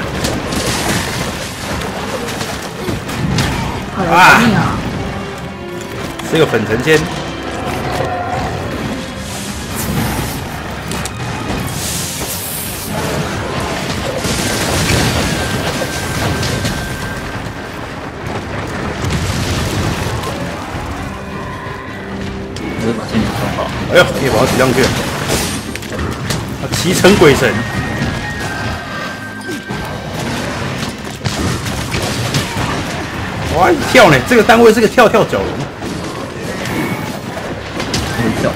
啊！命啊！ 这个粉尘仙， 我是把线给装好。 哎呦，可以把它骑上去了。他骑成鬼神。 哇，跳呢！这个单位是个跳跳角龙， 可以跳。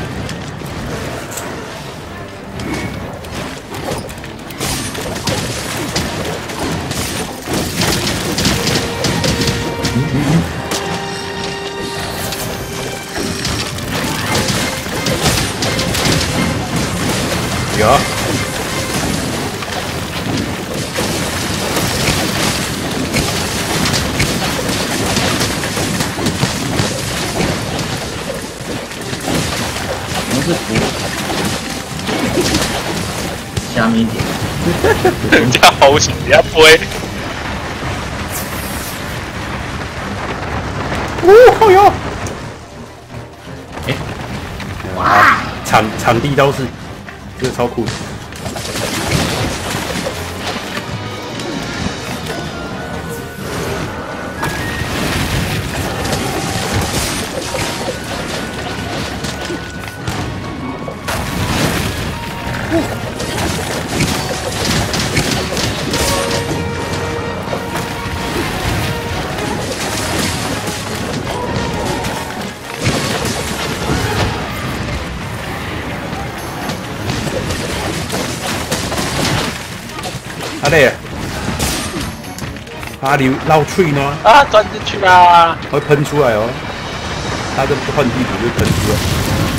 嗯嗯嗯。 有。 是服下面一点， 人家好险，人家飞。 哦，好哟！ 哎， 哇，场场地招式，这个超酷的。阿累，阿流绕脆呢？ 啊，钻进去啦！ 会喷出来哦，他这换地图就喷出来。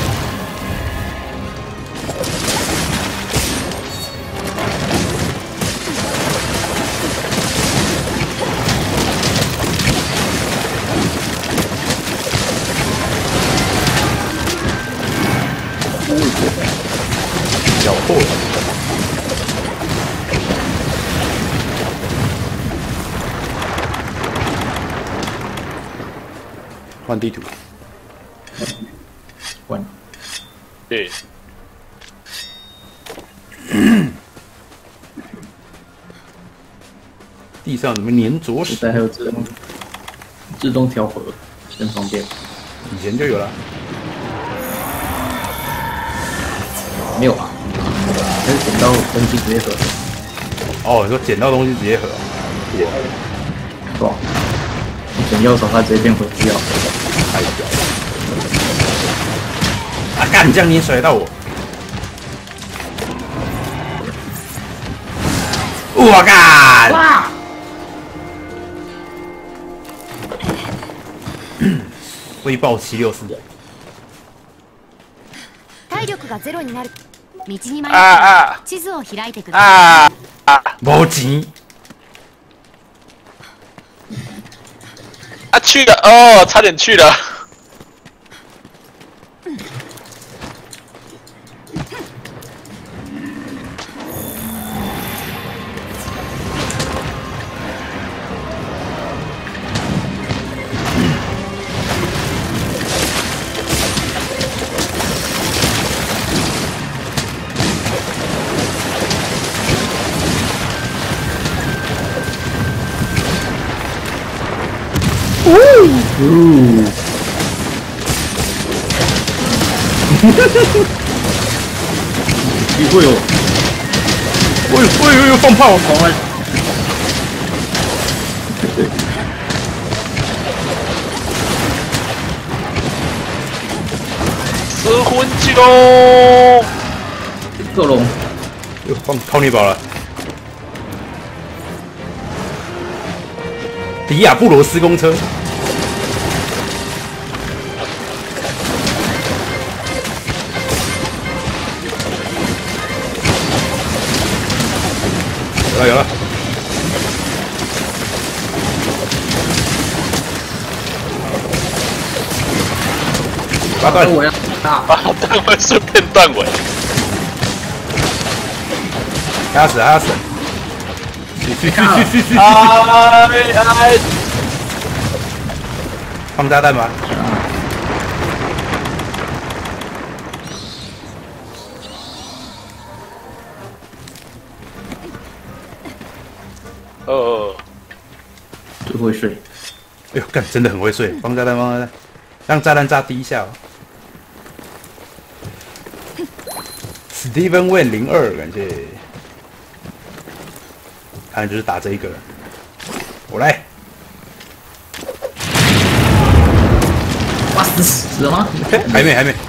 小破了。 换地图， 换。 对。 地上怎么粘着屎？ 现在还有自动自动调和，真方便。 以前就有了。 没有啊，还是捡到东西直接合。 哦，你说捡到东西直接合？ 对。是吧？你捡药手，它直接变回不要。 太屌了！啊干，这样你也甩得到我！我干！哇！微爆七六四。 体力がゼロになる。道に迷っ啊た地図を開いてください。 啊啊！ 没钱。 啊去了哦，差点去了。 哦，机会哦！ 喂喂喂，放炮！ 跑来！ 失魂酒， 够龙， 又放超女宝了。迪亚布罗斯公车。 有了有了，八段尾啊！大把弹会顺便断尾。 还要死还要死！ 去去去去去！ 哎哎， 放炸弹吧！ 哦， 就会睡。 哎呦，干，真的很会睡！放炸弹，放炸弹，让炸弹炸第一下、哦。Steven Wen 零二，感谢。看来就是打这一个了。我来。 哇，死死了吗？ 还没，还没。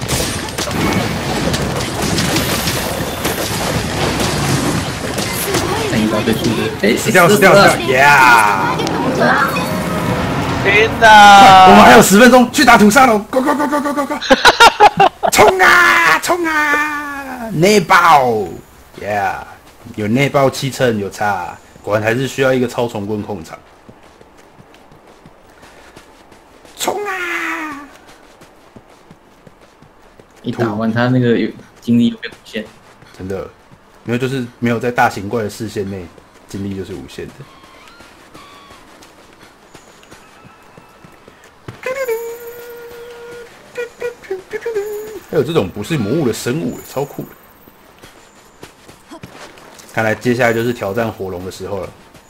看一刀对数的，哎， 死掉，死掉，死掉！呀！ 天哪！ 我们还有十分钟去打屠杀喽 ！Go go go go go go go！ 冲啊，冲啊！内爆 ，Yeah！ 有内爆七成有差，果然还是需要一个超重棍控场。冲啊！ 一打完他那个有精力又变无限， 真的，没有就是没有在大型怪的视线内，精力就是无限的。还有这种不是魔物的生物，超酷的。看来接下来就是挑战火龙的时候了。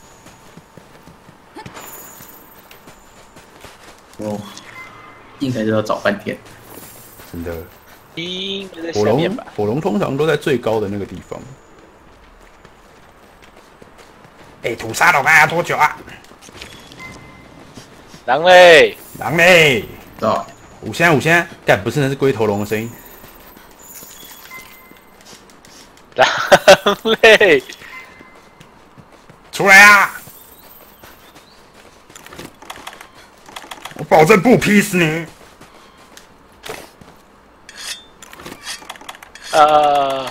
哦，应该就要找半天。 真的， 应该在火龙下面吧？ 火龙通常都在最高的那个地方。哎、欸，屠杀龙啊，多久啊？ 狼嘞！ 狼嘞！ 到五仙五仙，干不是那是龟头龙的声音。 狼嘞！ 出来啊！我保证不劈死你！ 呃，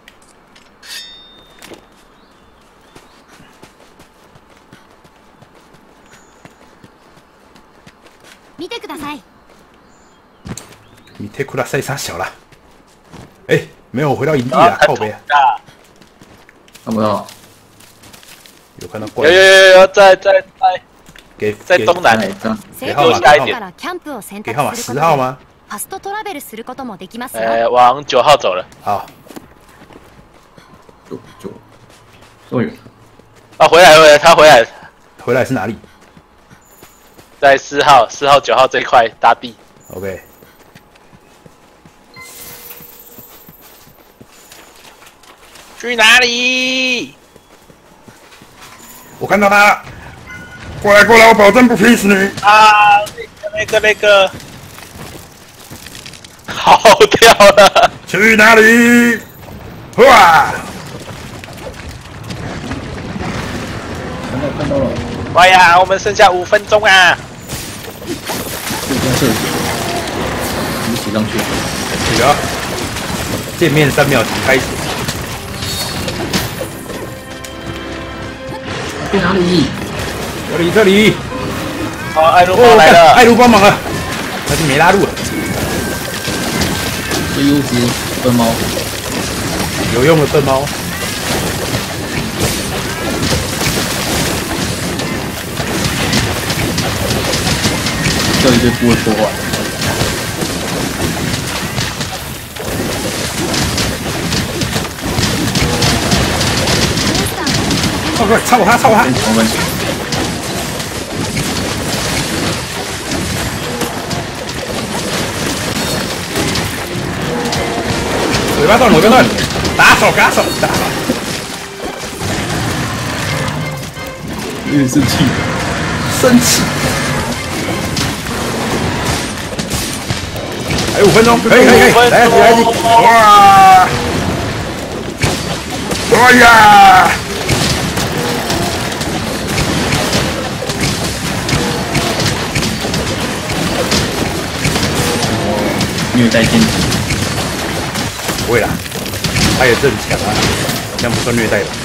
見てください。 你贴库拉塞杀小了。哎、欸，没有回到营地啊，靠北啊！ 看不到， 有看到怪有有有有，在在在给在东南。 哎，这样成号码功してからキャンプを選给号码択することで十号吗？ ファストトラベルすることもできます呃， よ。 往九号走了。 好， 就就多远？ 啊，回来回来，他回来， 回来是哪里在四号、四号、九号这一块搭地。 ？OK， 去哪里？ 我看到他了，过来过来，我保证不劈死你！ 啊，那个那个那个，好掉了！ 去哪里？哇！ 看到看到了， 哇呀，我们剩下五分钟啊！ 就在这里，我们骑上去。 起了，见面三秒即开始。 去哪里？ 这里这里。 哦，艾卢哦， 猫来了， 艾卢帮忙了，但是没拉路。 最优质笨猫， 有用的笨猫。 叫一堆不会说话。 快快，超他超他！ 我们尾巴断，尾巴断，打手打手打手！ 有点生气， 生气。还有五分钟，可以可以可以，来来来，哇！哎呀！ 虐待天敌， 不会啦，他也是很强啊，这样不算虐待吧？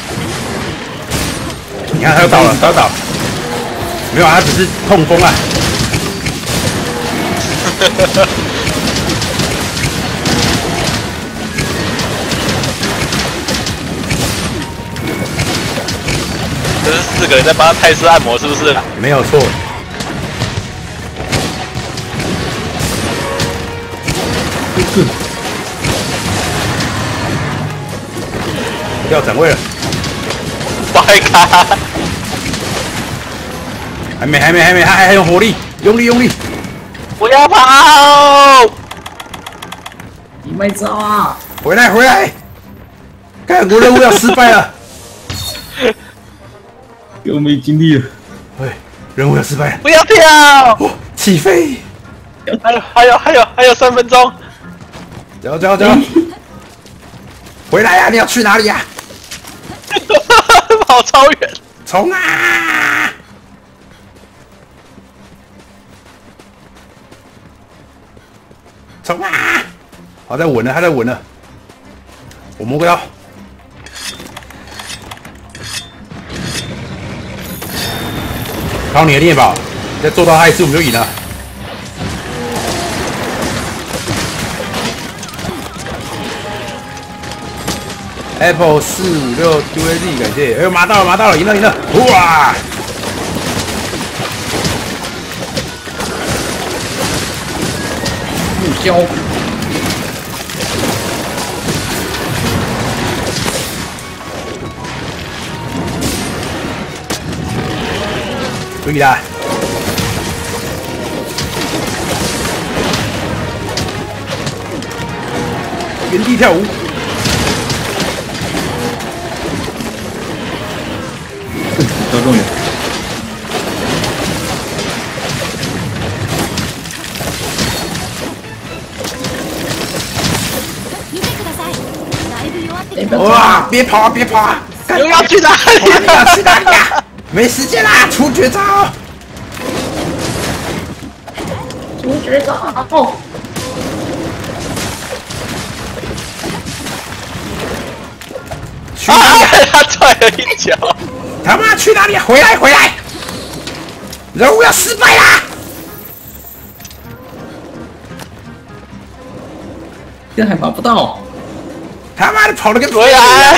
你看他要倒了，他要倒，没有啊，他只是痛风啊。 这是四个人在帮他泰式按摩，是不是？ 没有错。要转位了， 白卡， 还没还没还没还还有火力，用力用力！ 不要跑！ 你没招啊！ 回来回来！看我任务要失败了， 又没精力了。 对，任务要失败了。 不要跳！ 哦，起飞！ 还有还有还有还有三分钟！ 走走走！回来呀、啊！你要去哪里呀、啊？ 跑超远！ 冲啊！冲啊！好，在稳了，他在稳了。我摸不到。靠你的猎宝，再做到他一次我们就赢了。Apple 四五六 U A Z 感谢，哎呦，麻到了，麻到了，赢了，赢了，哇！ 木雕， 可以啦。原地跳舞。 得中点。 見てください。だいぶ弱ってきた。 哇！别跑啊，别跑啊！ 又要去哪里？ 你要去哪里呀？没时间啦，出绝招！ 出绝招！哦， 去哪里、啊？ 他踹了一脚！ 他妈去哪里、啊？回来，回来！任务要失败啦！ 这还拔不到。 他妈的跑得跟回来！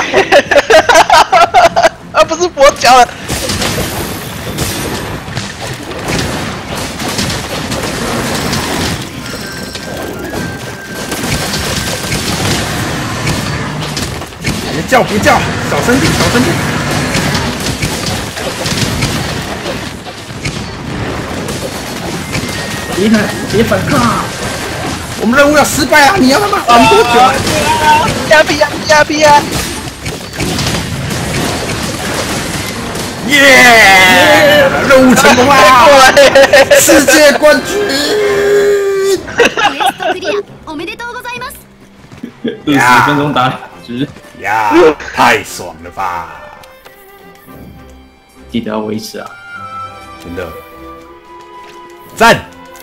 啊，不是跛脚了。 别叫，别叫，小声点，小声点。 别喊，别反抗！ 我们任务要失败啊！你要他妈玩多久啊？ 呀比呀比呀比呀！ 耶！任务成功啦！世界冠军！ クエストクリアおめでとうございます。 二十分钟打两只， 呀，太爽了吧！ 记得要维持啊！ 真的，赞！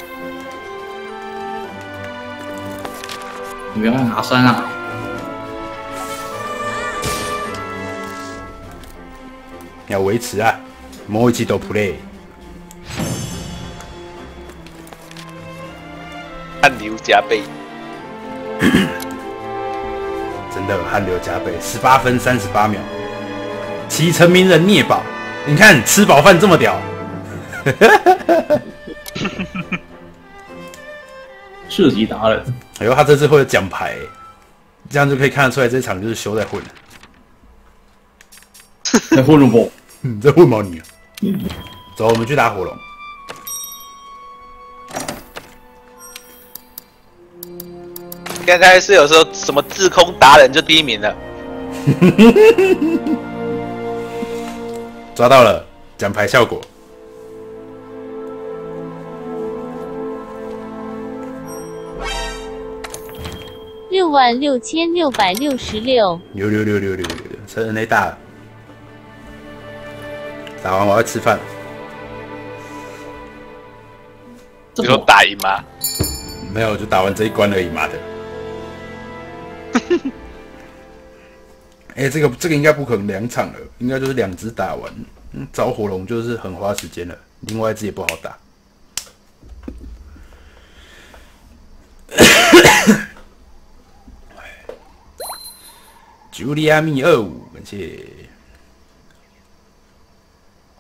你不要看拿酸啊！ 要维持啊，某一期都 play。 汗流浃背， 真的汗流浃背，十八分三十八秒，骑乘名人聂宝，你看吃饱饭这么屌， 射击达人， 哎呦，他这次会有奖牌，这样就可以看得出来这场就是修在混了。 在混龙不？ 你在混毛你、啊？走，我们去打火龙。 刚开始有时候什么自空达人就第一名了。 抓到了，奖牌效果。 六万六千六百六十六。 六六六六六六六，车 N A 大了。打完我要吃饭。 你说打赢吗？ 没有，就打完这一关而已，妈的。哎、欸，这个这个应该不可能两场了，应该就是两只打完。嗯，找火龙就是很花时间了，另外一只也不好打。茱莉亚蜜二五，感谢。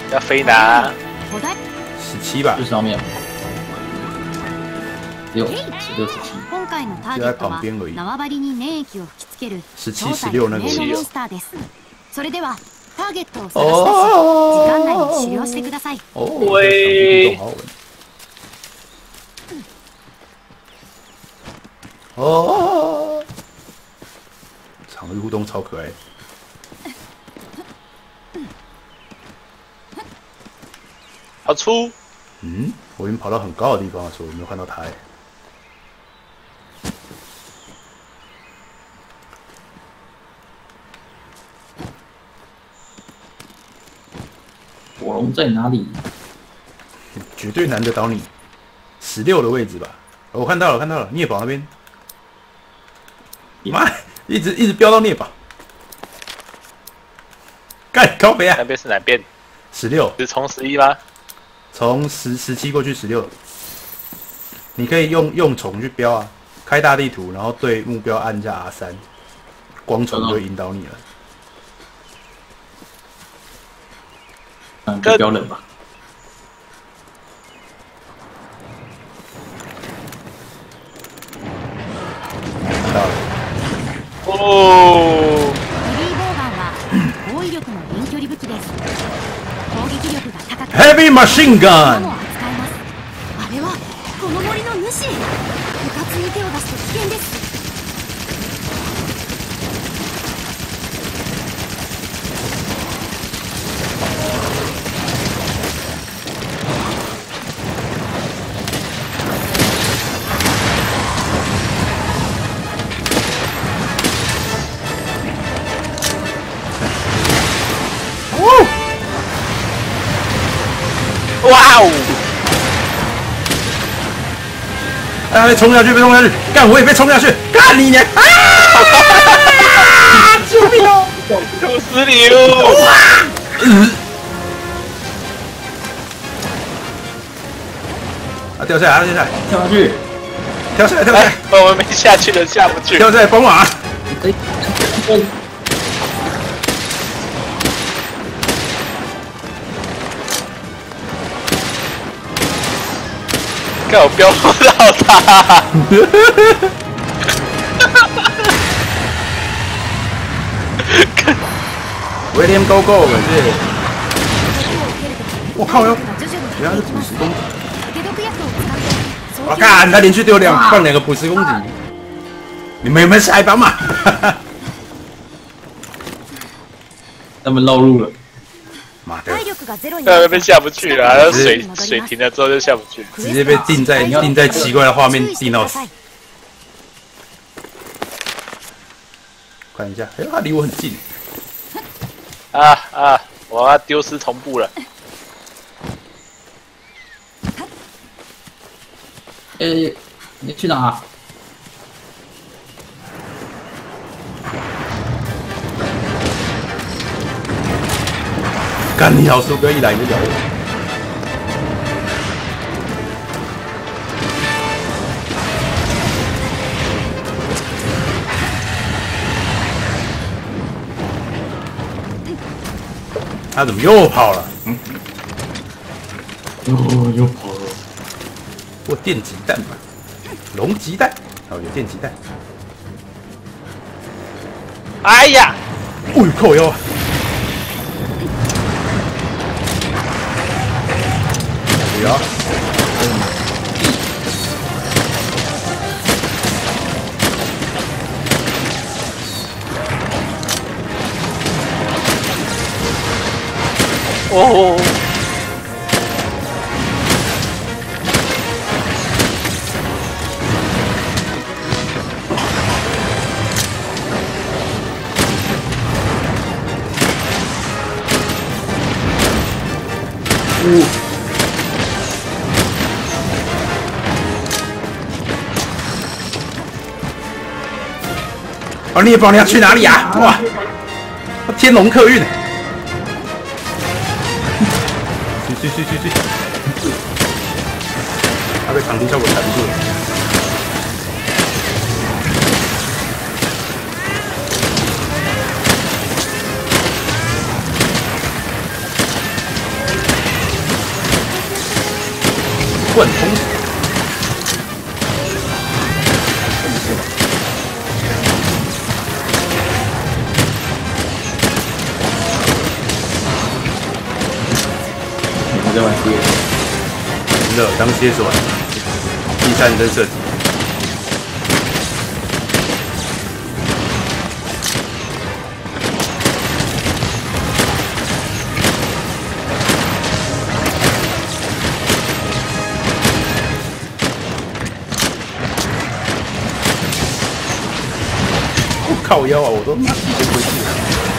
要飞拿お題十七吧就，上面，六十六十七， 今回のターゲットは縄張りに粘液を吹きつける十七、 正十六那个体不明の我モンスターです。それではターゲットを探し出し時間内に狩猟してください。 哦， 喂好稳。哦，场域互动超可爱。 好出， 嗯，我已经跑到很高的地方了，所以我没有看到他哎。 火龙在哪里？ 绝对难得倒你。十六的位置吧，哦我看到了，看到了，聂宝那边。妈，一直一直飙到聂宝。干高北啊那！边是哪边？ 十六， 是从十一吗？ 从十十七过去十六。你可以用用虫去标啊，开大地图，然后对目标按一下 R 三，光虫就会引导你了。 嗯，就不要冷吧。 看到了， 哦， ヘビーボウガンは攻撃力の遠距離武器です。攻撃力が高く Heavy Machine 弾も Gun。 扱えます。あれはこの森の主。部活に手を出すと危険です。 哇哦！ 哎，冲下去，被冲下去！干，我也被冲下去！干你娘！啊！救命哦！ 土石流！ 啊，掉下来，掉下来， 跳下去， 跳下来，跳下哎来，， 我们没下去的下不去。 跳下来，帮我啊！ 你可以。嗯看我飙不到他。 威廉 Go Go，感谢。我靠哟！原来是捕食攻击！ 解毒薬を使って我干，他连续丢两放两个捕食攻击。你们有没有下一帮嘛？ 他们绕路了。 妈的体！力がゼロに那那边下不去了，然后水戻ります水停了之后就下不去。 直接被定在定在奇怪的画面定到死。看一下，哎，他离我很近。 啊啊！我要丢失同步了。 诶，你去哪？ 干你老师，不要一来你就咬我！他怎么又跑了？嗯， 哦，又跑了。 或电极弹吧，龙极弹，哦，有电极弹。 哎呀！ 哎呦，靠腰啊！有啊， 哦， 哦，你也不知道你要去哪里啊？哇，天龙客运！去去去去去！他被场地效果缠住了。 贯通。 你们在玩这个？ 真的当蝎子玩，第三人设计。 靠腰啊！我都妈提前回去了。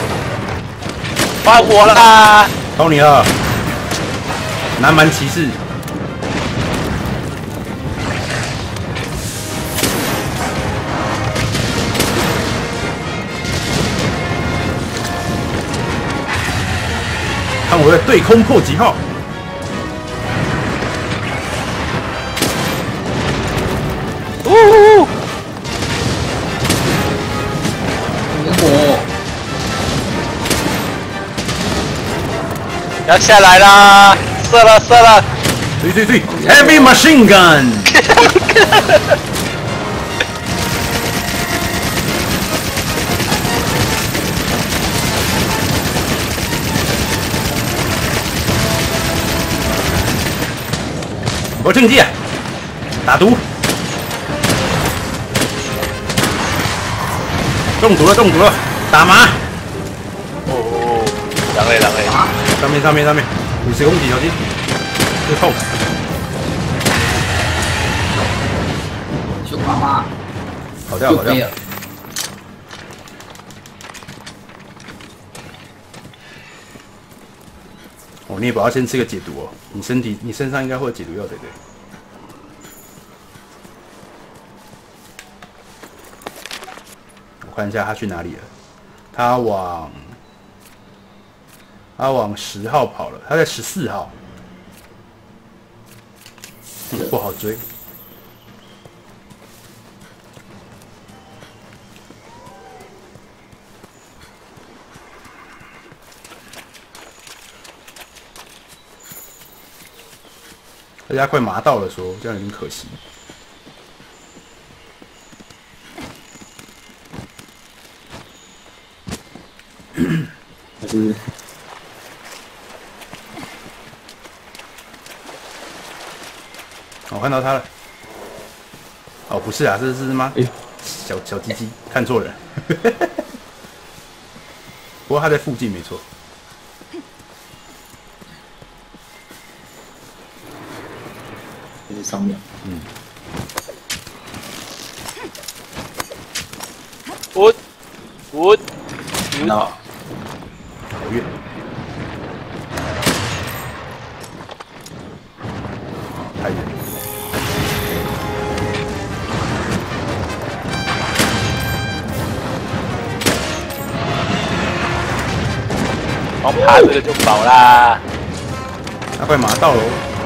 换我啦！ 到你了，南蛮骑士。看我的对空迫击炮！ 呜！ 我要下来啦！射了射了！ 对对对 ，Heavy Machine Gun！ 我正击，打毒，中毒了中毒了，打麻。 哦，狼嘞狼嘞！ 上面上面上面，五十公斤，小心，会痛。 熊妈妈跑掉跑掉。哦，你也不要先吃个解毒哦，你身体你身上应该会有解毒药，对不对？我看一下他去哪里了，他往。 他往十号跑了，他在十四号，嗯，不好追。大家快麻到了说，这样有点可惜。 还是。 我看到他了。哦，不是啊，这是吗？哎，小小鸡鸡，看错人。不过他在附近没错。 这是上面。 嗯。 我我那好远。 太远。 光爬这个就饱啦！ 他快麻到了，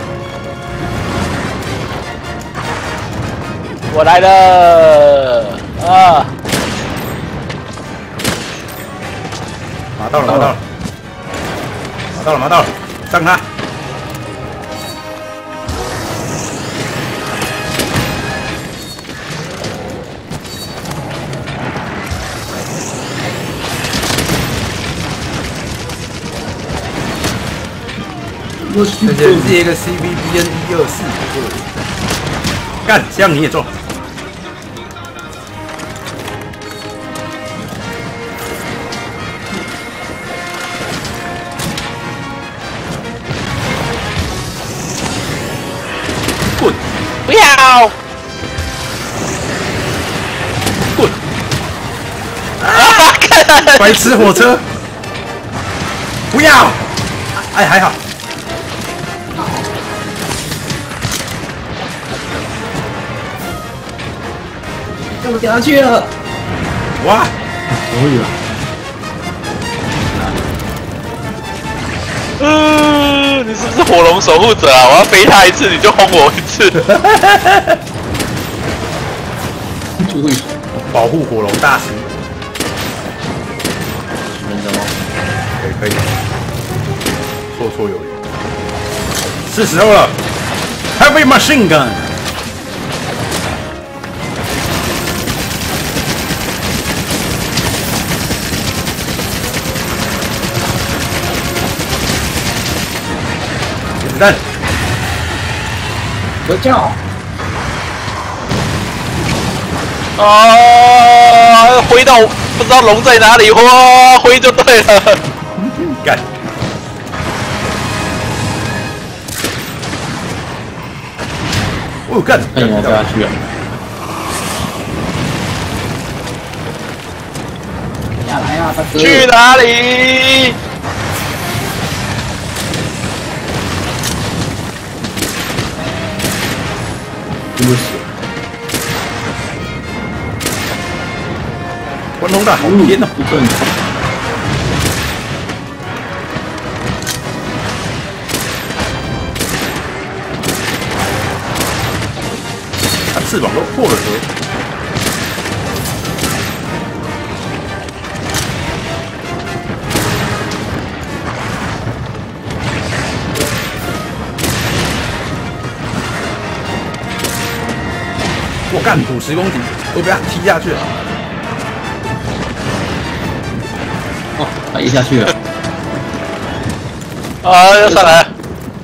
我来了啊！ 麻到了，麻到了，麻到了，麻到了，上他！而且是一个 C V B N 一二四，干，这样你也中。滚！ 不要！ 滚！啊！白痴火车！不要！哎，还好。 我掉下去了！ 哇， 终于了！ 嗯，你是不是火龙守护者啊？我要飞他一次，你就轰我一次。 注意， 保护火龙大师。 十分钟， 可以可以，绰绰有余。是时候了， Heavy machine gun。子弹。 不叫。 啊！挥到不知道龙在哪里，哇，挥就对了。 干！哦干！ 看你要掉下去了。下来啊，大哥！ 去哪里？ 对不起。 关龙的好偏呐！ 不准。 他翅膀都破了壳。我干，补十公斤，我被他踢下去了。 哦，他一下去了。 啊，要上来！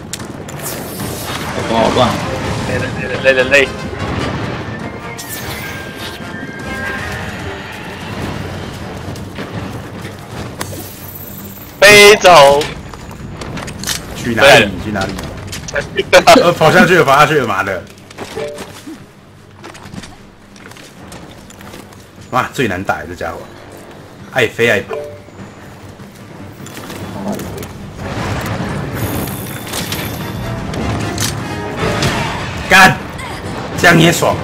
好棒好棒！ 累了累了累了累！飞走！ 去哪里？去哪里？呃，跑下去了，跑下去了，妈的！哇，最难打这家伙，爱飞爱跑。 干，这样你也爽。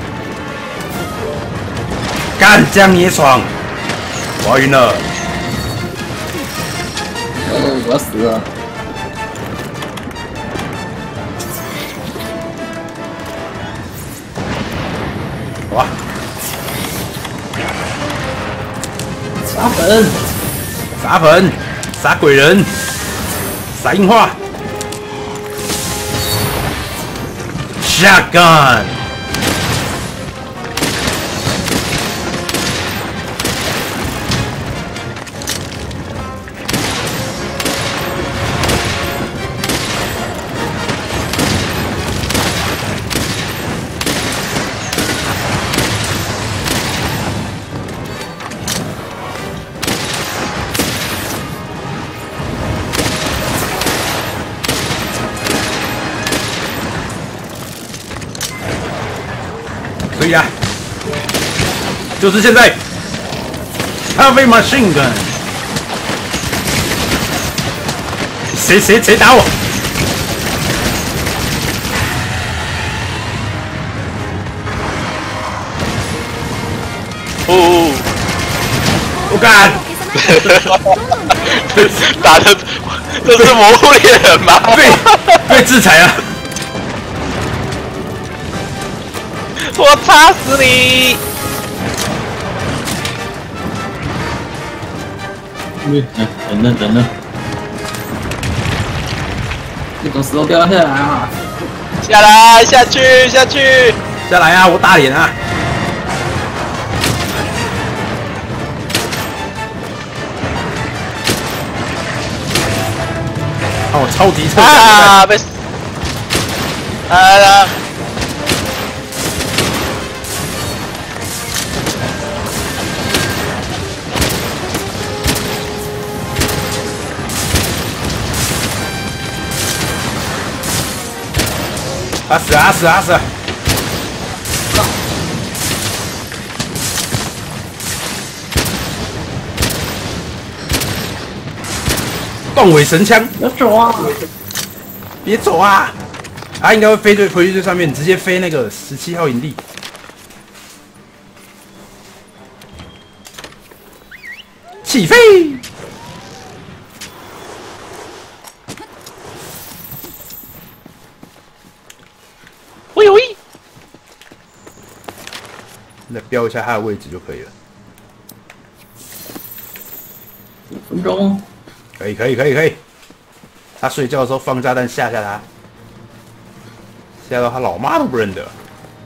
干，这样你也爽。我要晕了。 呃，我要死了。 哇！ 撒粉， 撒粉，撒鬼人，撒硬化。 Shotgun！ 可以啊，就是现在 ，Heavy machine gun， 谁谁谁打我？ 哦， 我干！ 打的这是魔物猎人吗？ 被被制裁了。 我插死你！ 嗯，等等等等，这种石头掉下来啊！ 下来，下去，下去！ 下来啊！我打脸啊！哦，超级特啊！被来了！ 啊死啊死啊死！断尾神枪， 要走啊！ 别走啊！他应该会飞对回去最上面，直接飞那个十七号营地。起飞！ 我有意。 来标一下他的位置就可以了。 五分钟。 可以可以可以可以。他睡觉的时候放炸弹吓吓他。 吓到他老妈都不认得。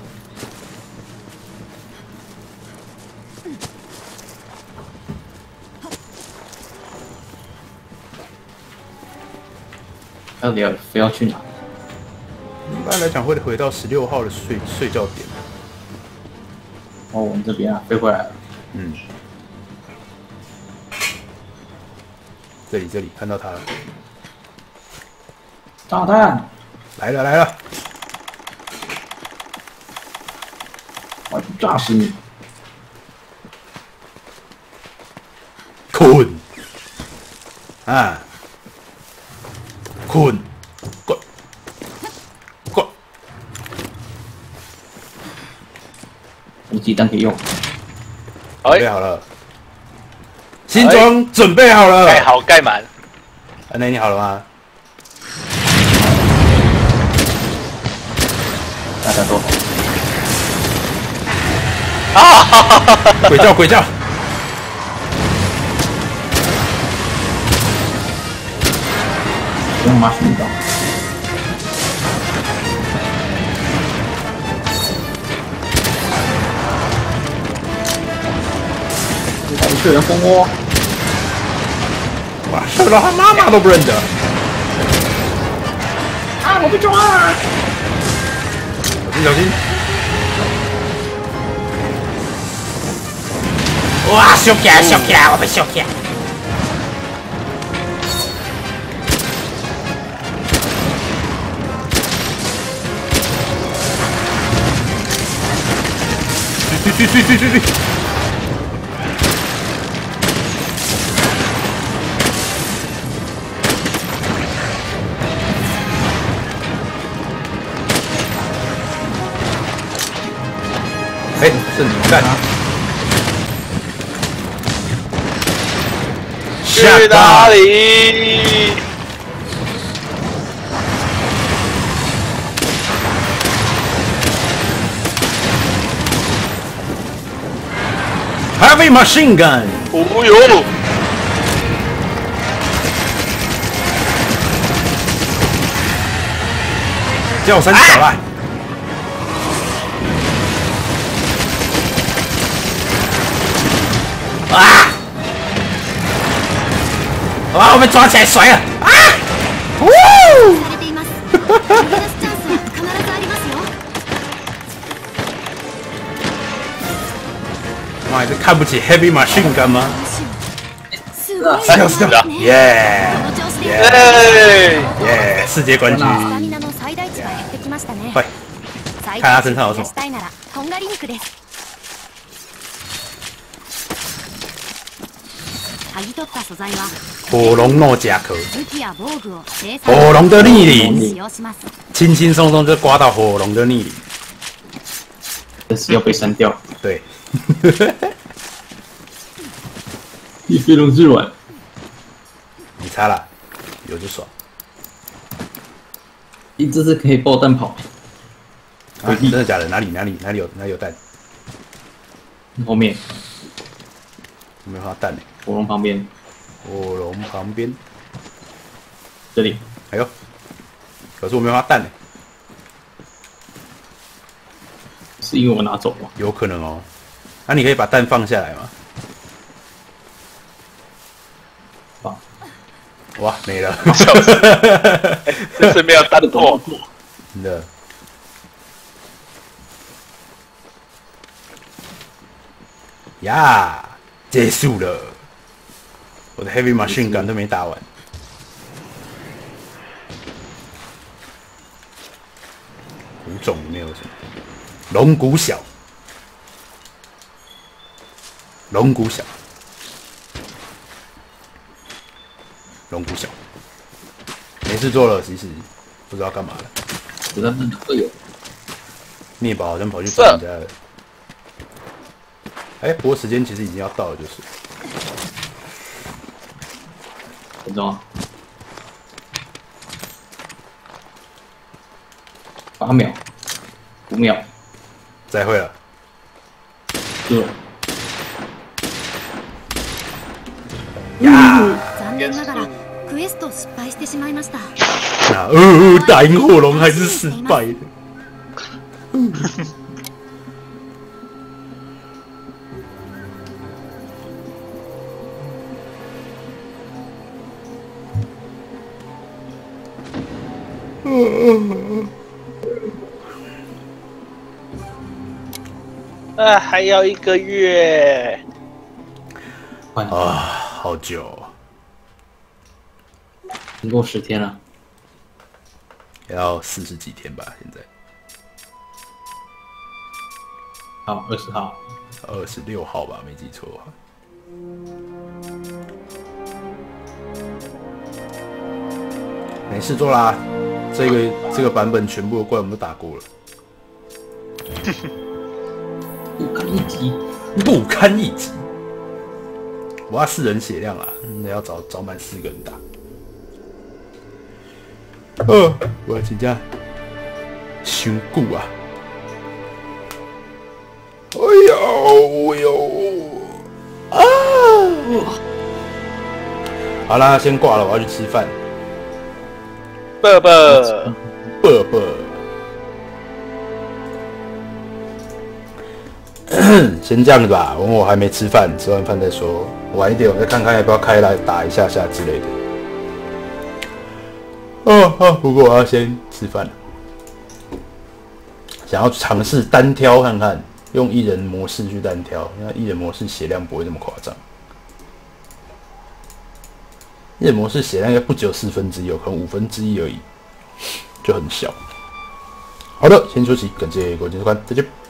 到底要非要去哪？ 一般来讲会回到十六号的睡睡觉点。 哦，我们这边啊，飞回来了。 嗯，这里这里看到他了， 炸弹来了来了， 我要去炸死你！ 困啊，困，滚，滚， 无鸡蛋可以用。 准备好了，新装准备好了， 盖好盖满。 安内你好了吗？ 大家都好。 啊！ 鬼叫鬼叫！ 用马寻找。有人蜂窝， 哇，射到他妈妈都不认得。 啊！我被抓了！ 小心小心！哇，小起来小起来，我被小起来！去去去去去去！哎，是你干啊！ 去哪里？ Heavy machine gun！ 哦呦！ 叫三小来！啊！哇！我被抓起来甩了！啊！呜！妈，这看不起 Heavy Machine Gun 吗？死掉死掉！耶耶耶！世界冠军！快看他身上有什么？火龙诺甲壳，火龙的逆鳞，轻轻松松就刮到火龙的逆鳞， 但是要被删掉。 对， 一飞龙之卵， 你猜啦，有就爽。 你这是可以爆弹跑， 啊，真的假的？哪里哪里哪里有哪里有蛋？ 后面有没有发蛋呢？ 火龙旁边， 火龙旁边， 这里。 哎呦，可是我没有发蛋呢。 是因为我拿走了？ 有可能哦。那、啊、你可以把蛋放下来吗？ 放。 哇，没了。 这次没有蛋破。 真的。呀，结束了。我的 Heavy Machine Gun 都没打完。五种里面有什么？龙骨小，龙骨小，龙骨小，没事做了，其实不知道干嘛了。 子弹们会有。 灭宝好像跑去找人家了。哎、欸，不过时间其实已经要到了，就是。 分钟啊，八秒，五秒， 再会了。 对。 呀！ 残念ながらクエスト失敗してしまいました。 啊，呃，打赢火龙还是失败的。 啊，还要一个月。 快啊，好久、哦， 已经过十天了。 要四十几天吧？现在好，二十号， 二十六号吧，没记错。没事做啦，这个这个版本全部的怪我们都打过了， 不堪一击， 不堪一击。我要四人血量啊，那要找找满四个人打。呃，我要请假，伤久啊！哎呦，哎呦，啊！好啦，先挂了，我要去吃饭。 爸爸， 爸爸，先这样子吧，我我还没吃饭，吃完饭再说。晚一点我再看看要不要开来打一下下之类的。哦哦，不过我要先吃饭了。想要尝试单挑看看，用一人模式去单挑，因为一人模式血量不会那么夸张。一人模式血量应该不只有四分之一，有可能五分之一而已，就很小。好的，先休息，感谢各位收看，再见。